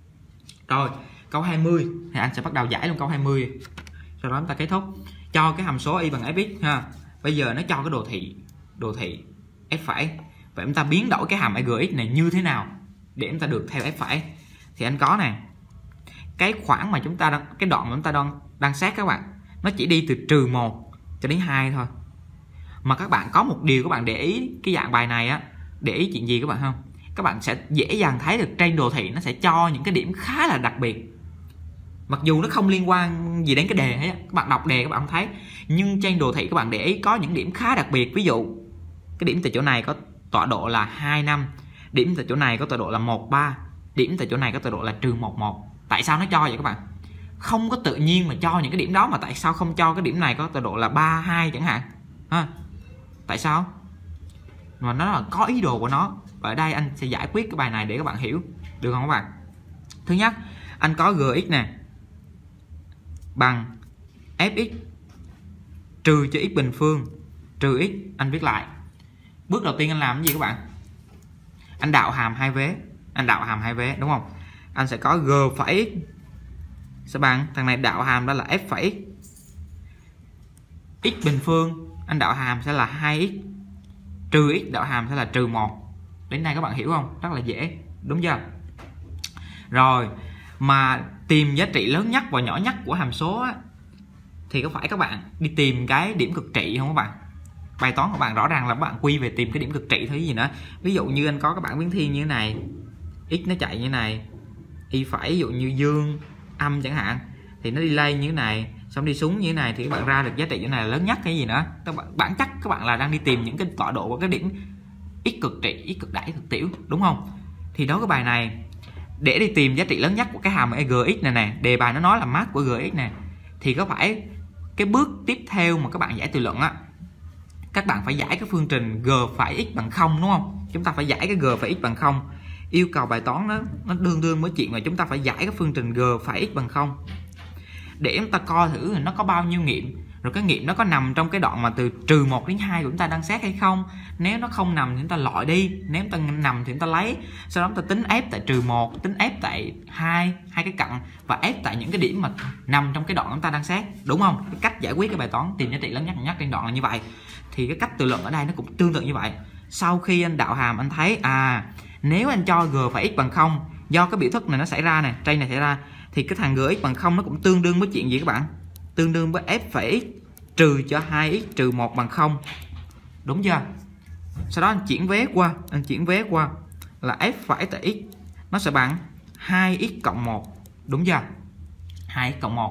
Rồi câu hai mươi thì anh sẽ bắt đầu giải luôn câu hai mươi, sau đó chúng ta kết thúc. Cho cái hàm số y bằng fx ha. Bây giờ nó cho cái đồ thị đồ thị f phẩy, vậy chúng ta biến đổi cái hàm e giê x này như thế nào để chúng ta được theo f phẩy? Thì anh có nè, cái khoảng mà chúng ta đang, cái đoạn mà chúng ta đang đang xét các bạn, nó chỉ đi từ trừ một cho đến hai thôi. Mà các bạn có một điều các bạn để ý cái dạng bài này á, để ý chuyện gì các bạn không? Các bạn sẽ dễ dàng thấy được trên đồ thị nó sẽ cho những cái điểm khá là đặc biệt, mặc dù nó không liên quan gì đến cái đề ấy. Các bạn đọc đề các bạn không thấy, nhưng trên đồ thị các bạn để ý có những điểm khá đặc biệt. Ví dụ cái điểm từ chỗ này có tọa độ là hai năm, điểm từ chỗ này có tọa độ là một ba, điểm từ chỗ này có tọa độ là trừ một một. Tại sao nó cho vậy các bạn? Không có tự nhiên mà cho những cái điểm đó, mà tại sao không cho cái điểm này có tọa độ là ba hai chẳng hạn ha? Tại sao? Mà nó là có ý đồ của nó. Và ở đây anh sẽ giải quyết cái bài này để các bạn hiểu được không các bạn? Thứ nhất, anh có gx nè bằng fx trừ cho x bình phương trừ x. Anh viết lại. Bước đầu tiên anh làm cái gì các bạn? Anh đạo hàm hai vế, anh đạo hàm hai vế đúng không? Anh sẽ có g phẩy x sẽ bằng thằng này đạo hàm đó là f phẩy x, x bình phương anh đạo hàm sẽ là hai x trừ x đạo hàm sẽ là trừ một. Đến đây các bạn hiểu không? Rất là dễ đúng chưa? Rồi mà tìm giá trị lớn nhất và nhỏ nhất của hàm số á, thì có phải các bạn đi tìm cái điểm cực trị không các bạn? Bài toán của bạn rõ ràng là các bạn quy về tìm cái điểm cực trị thôi gì nữa. Ví dụ như anh có các bạn biến thiên như thế này, x nó chạy như thế này, y phải ví dụ như dương âm chẳng hạn, thì nó đi lên như thế này xong đi xuống như thế này, thì các bạn ra được giá trị như thế này là lớn nhất cái gì nữa. Các bạn bản chất các bạn là đang đi tìm những cái tọa độ của cái điểm x cực trị, x cực đại, cực tiểu đúng không? Thì đó cái bài này để đi tìm giá trị lớn nhất của cái hàm e giê x này nè, đề bài nó nói là mát của gx nè, thì có phải cái bước tiếp theo mà các bạn giải tự luận á, các bạn phải giải cái phương trình g phải x bằng không đúng không? Chúng ta phải giải cái g phải x bằng không. Yêu cầu bài toán nó nó đương đương với chuyện mà chúng ta phải giải cái phương trình g phải x bằng không để chúng ta coi thử nó có bao nhiêu nghiệm, rồi cái nghiệm nó có nằm trong cái đoạn mà từ trừ một đến hai của chúng ta đang xét hay không. Nếu nó không nằm thì chúng ta loại đi, nếu chúng ta nằm thì chúng ta lấy, sau đó chúng ta tính f tại trừ một, tính f tại hai, hai cái cạnh và f tại những cái điểm mà nằm trong cái đoạn chúng ta đang xét đúng không? Cái cách giải quyết cái bài toán tìm giá trị lớn nhất nhất trên đoạn là như vậy. Thì cái cách tự luận ở đây nó cũng tương tự như vậy. Sau khi anh đạo hàm anh thấy à, nếu anh cho g phải x bằng không, do cái biểu thức này nó xảy ra này, trên này xảy ra, thì cái thằng gx bằng không nó cũng tương đương với chuyện gì các bạn? Tương đương với f phải x trừ cho hai x trừ một bằng không. Đúng chưa? Sau đó anh chuyển vế qua, anh chuyển vế qua là f phải tại x nó sẽ bằng hai x cộng một. Đúng chưa? hai x cộng một.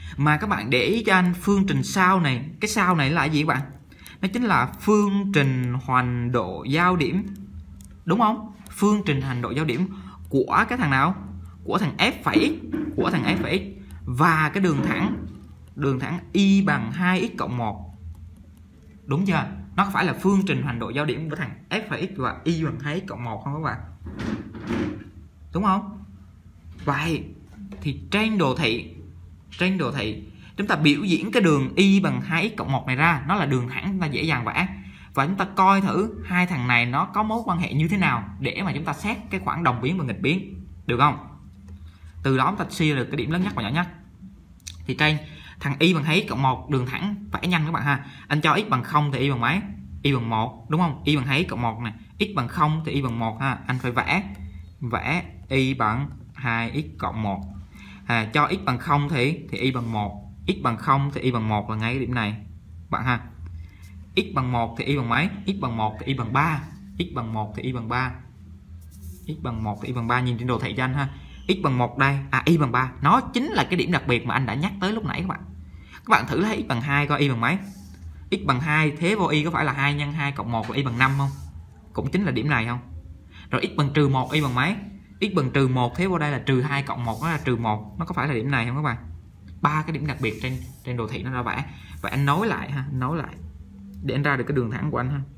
Mà các bạn để ý cho anh, phương trình sau này, cái sau này là gì các bạn? Nó chính là phương trình hoành độ giao điểm, đúng không? Phương trình hoành độ giao điểm của cái thằng nào? Của thằng f phẩy x, của thằng f phẩy x và cái đường thẳng, đường thẳng y bằng hai x cộng một. Đúng chưa? Nó có phải là phương trình hoành độ giao điểm của thằng f phẩy x và y bằng hai x cộng một không các bạn? Đúng không? Vậy thì trên đồ thị, trên đồ thị chúng ta biểu diễn cái đường y bằng hai x cộng một này ra, nó là đường thẳng, chúng ta dễ dàng vẽ. Và chúng ta coi thử hai thằng này nó có mối quan hệ như thế nào để mà chúng ta xét cái khoảng đồng biến và nghịch biến, được không? Từ đó chúng ta chia được cái điểm lớn nhất và nhỏ nhất. Thì trên thằng y bằng hai x cộng một, đường thẳng vẽ nhanh các bạn ha. Anh cho x bằng không thì y bằng mấy? Y bằng một, đúng không? Y bằng hai x cộng một này, x bằng không thì y bằng một ha. Anh phải vẽ vẽ y bằng hai x cộng một. À, cho x bằng không thì thì y bằng một, x bằng không thì y bằng một là ngay cái điểm này bạn ha. X bằng một thì y bằng mấy? X bằng một thì y bằng ba, x bằng một thì y bằng ba, x bằng một thì y bằng ba. Nhìn trên đồ thị cho anh ha. X bằng một đây, à y bằng ba, nó chính là cái điểm đặc biệt mà anh đã nhắc tới lúc nãy các bạn. Các bạn thử lấy x bằng hai coi y bằng mấy? X bằng hai, thế vô y có phải là hai nhân hai cộng một là y bằng năm không? Cũng chính là điểm này không? Rồi x bằng trừ một y bằng mấy? X bằng trừ một, thế vô đây là trừ hai cộng một, nó là trừ một, nó có phải là điểm này không các bạn? Ba cái điểm đặc biệt trên trên đồ thị nó ra vẽ. Và anh nối lại ha, nối lại để anh ra được cái đường thẳng của anh ha.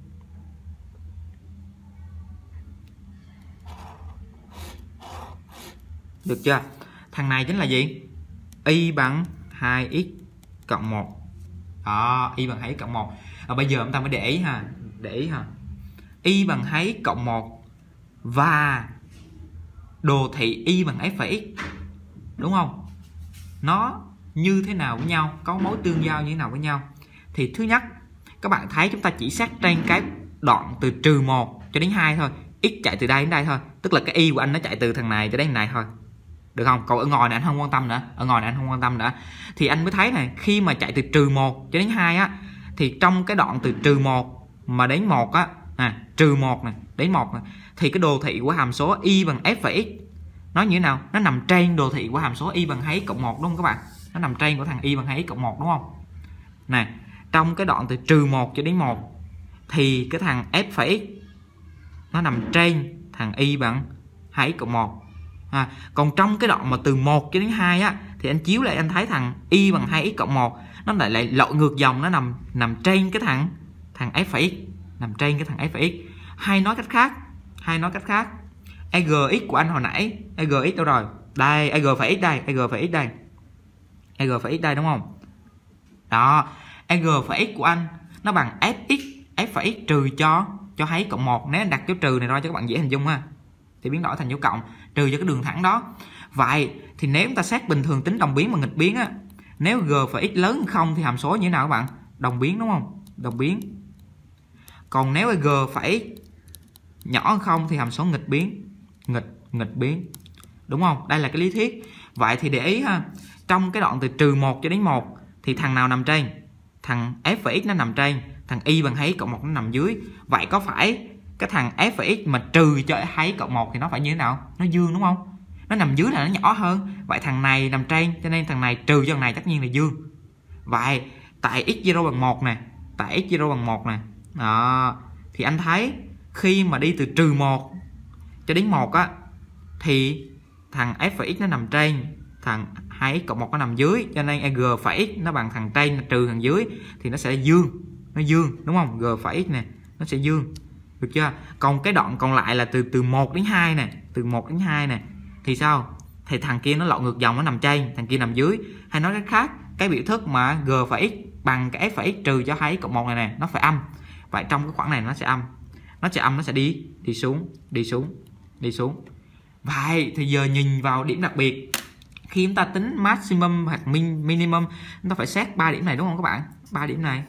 Được chưa? Thằng này chính là gì? Y bằng hai x cộng một. Đó, y bằng hai x cộng một. Và bây giờ chúng ta mới để ý ha, để ý ha. Y bằng hai x cộng một và đồ thị y bằng f phẩy x, đúng không? Nó như thế nào với nhau, có mối tương giao như thế nào với nhau? Thì thứ nhất, các bạn thấy chúng ta chỉ xét trên cái đoạn từ trừ một cho đến hai thôi. X chạy từ đây đến đây thôi, tức là cái y của anh nó chạy từ thằng này cho đến này thôi, được không? Còn ở ngoài này anh không quan tâm nữa, ở ngoài này anh không quan tâm nữa. Thì anh mới thấy này, khi mà chạy từ trừ một cho đến hai á, thì trong cái đoạn từ trừ một mà đến một á, à, trừ một này đến một này, thì cái đồ thị của hàm số y bằng f phẩy x nó như thế nào? Nó nằm trên đồ thị của hàm số y bằng hai x cộng một, đúng không các bạn? Nó nằm trên của thằng y bằng hai x cộng một, đúng không? Nè, trong cái đoạn từ trừ một cho đến một thì cái thằng f phẩy x nó nằm trên thằng y bằng hai x cộng một. À, còn trong cái đoạn mà từ một cho đến hai á, thì anh chiếu lại anh thấy thằng y bằng hai x cộng một nó lại lại lội ngược dòng, nó nằm nằm trên cái thằng thằng f phẩy x, nằm trên cái thằng f phẩy x. Hay nói cách khác, hay nói cách khác, e giê x của anh hồi nãy, e giê x đâu rồi? Đây, e giê phẩy x đây, e giê phẩy x đây. e giê phẩy x đây đúng không? Đó, e giê phẩy x của anh nó bằng fx, f phẩy x trừ cho cho hai x cộng một. Nếu anh đặt dấu trừ này ra cho các bạn dễ hình dung ha, thì biến đổi thành dấu cộng, trừ cho cái đường thẳng đó. Vậy thì nếu chúng ta xét bình thường tính đồng biến và nghịch biến á, nếu g phẩy x lớn hơn không thì hàm số như thế nào các bạn? Đồng biến đúng không? Đồng biến. Còn nếu g phẩy nhỏ hơn không thì hàm số nghịch biến, nghịch nghịch biến, đúng không? Đây là cái lý thuyết. Vậy thì để ý ha, trong cái đoạn từ trừ một cho đến một thì thằng nào nằm trên? Thằng f phẩy x nó nằm trên, thằng y bằng hai x cộng một nó nằm dưới. Vậy có phải cái thằng f phẩy x mà trừ cho hai x cộng một thì nó phải như thế nào? Nó dương đúng không? Nó nằm dưới là nó nhỏ hơn. Vậy thằng này nằm trên, cho nên thằng này trừ cho thằng này tất nhiên là dương. Vậy tại x zero bằng một nè, tại x zero bằng một nè, đó, thì anh thấy khi mà đi từ trừ một cho đến một á, thì thằng f phẩy x nó nằm trên, thằng hai x cộng một nó nằm dưới, cho nên g phẩy x nó bằng thằng trên trừ thằng dưới thì nó sẽ dương, nó dương đúng không? G phẩy x nè nó sẽ dương, được chưa? Còn cái đoạn còn lại là từ từ một đến hai nè, từ một đến hai nè thì sao? Thì thằng kia nó lộn ngược dòng, nó nằm trên, thằng kia nằm dưới. Hay nói cách khác, cái biểu thức mà g phẩy x bằng cái f phẩy x trừ cho hai x cộng một này nè, nó phải âm. Vậy trong cái khoảng này nó sẽ âm, nó sẽ âm, nó sẽ đi đi xuống, đi xuống, đi xuống. Vậy thì giờ nhìn vào điểm đặc biệt, khi chúng ta tính maximum hoặc min, minimum, chúng ta phải xét ba điểm này đúng không các bạn? Ba điểm này,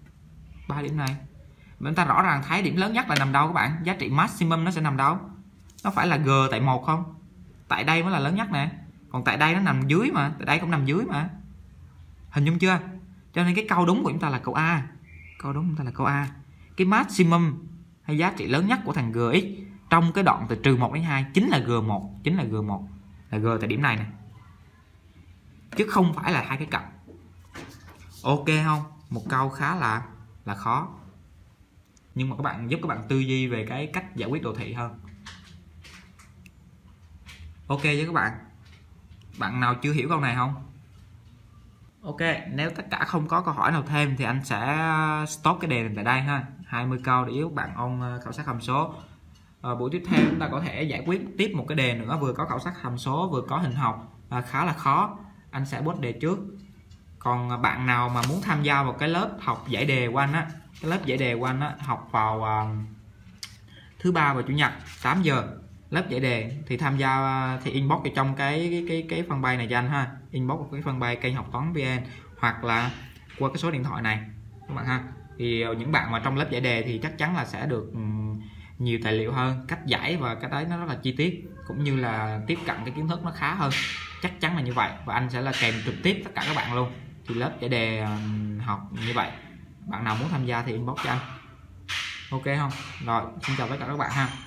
ba điểm này. Chúng ta rõ ràng thấy điểm lớn nhất là nằm đâu các bạn? Giá trị maximum nó sẽ nằm đâu? Nó phải là g tại một không? Tại đây mới là lớn nhất nè. Còn tại đây nó nằm dưới mà, tại đây cũng nằm dưới mà. Hình dung chưa? Cho nên cái câu đúng của chúng ta là câu A. Câu đúng của chúng ta là câu A. Cái maximum hay giá trị lớn nhất của thằng gx trong cái đoạn từ trừ một đến hai chính là g một, chính là g một, là g tại điểm này nè. chứ không phải là hai cái cặp. Ok không? Một câu khá là là khó, nhưng mà các bạn giúp các bạn tư duy về cái cách giải quyết đồ thị hơn. Ok với các bạn. Bạn nào chưa hiểu câu này không? Ok, nếu tất cả không có câu hỏi nào thêm thì anh sẽ stop cái đề này tại đây ha. hai mươi câu để giúp bạn ôn khảo sát hàm số. À, buổi tiếp theo chúng ta có thể giải quyết tiếp một cái đề nữa, vừa có khảo sát hàm số vừa có hình học, à, khá là khó. Anh sẽ post đề trước. Còn bạn nào mà muốn tham gia vào cái lớp học giải đề của anh á, cái lớp giải đề của anh á, học vào uh, thứ ba và chủ nhật tám giờ, lớp giải đề thì tham gia thì inbox vào trong cái cái cái, cái fanpage này cho anh ha, inbox vào cái fanpage kênh học toán vê en hoặc là qua cái số điện thoại này các bạn ha. Thì những bạn mà trong lớp giải đề thì chắc chắn là sẽ được um, nhiều tài liệu hơn, cách giải và cái đấy nó rất là chi tiết, cũng như là tiếp cận cái kiến thức nó khá hơn, chắc chắn là như vậy. Và anh sẽ là kèm trực tiếp tất cả các bạn luôn. Thì lớp giải đề um, học như vậy, bạn nào muốn tham gia thì inbox cho anh. Ok không? Rồi, xin chào tất cả các bạn ha.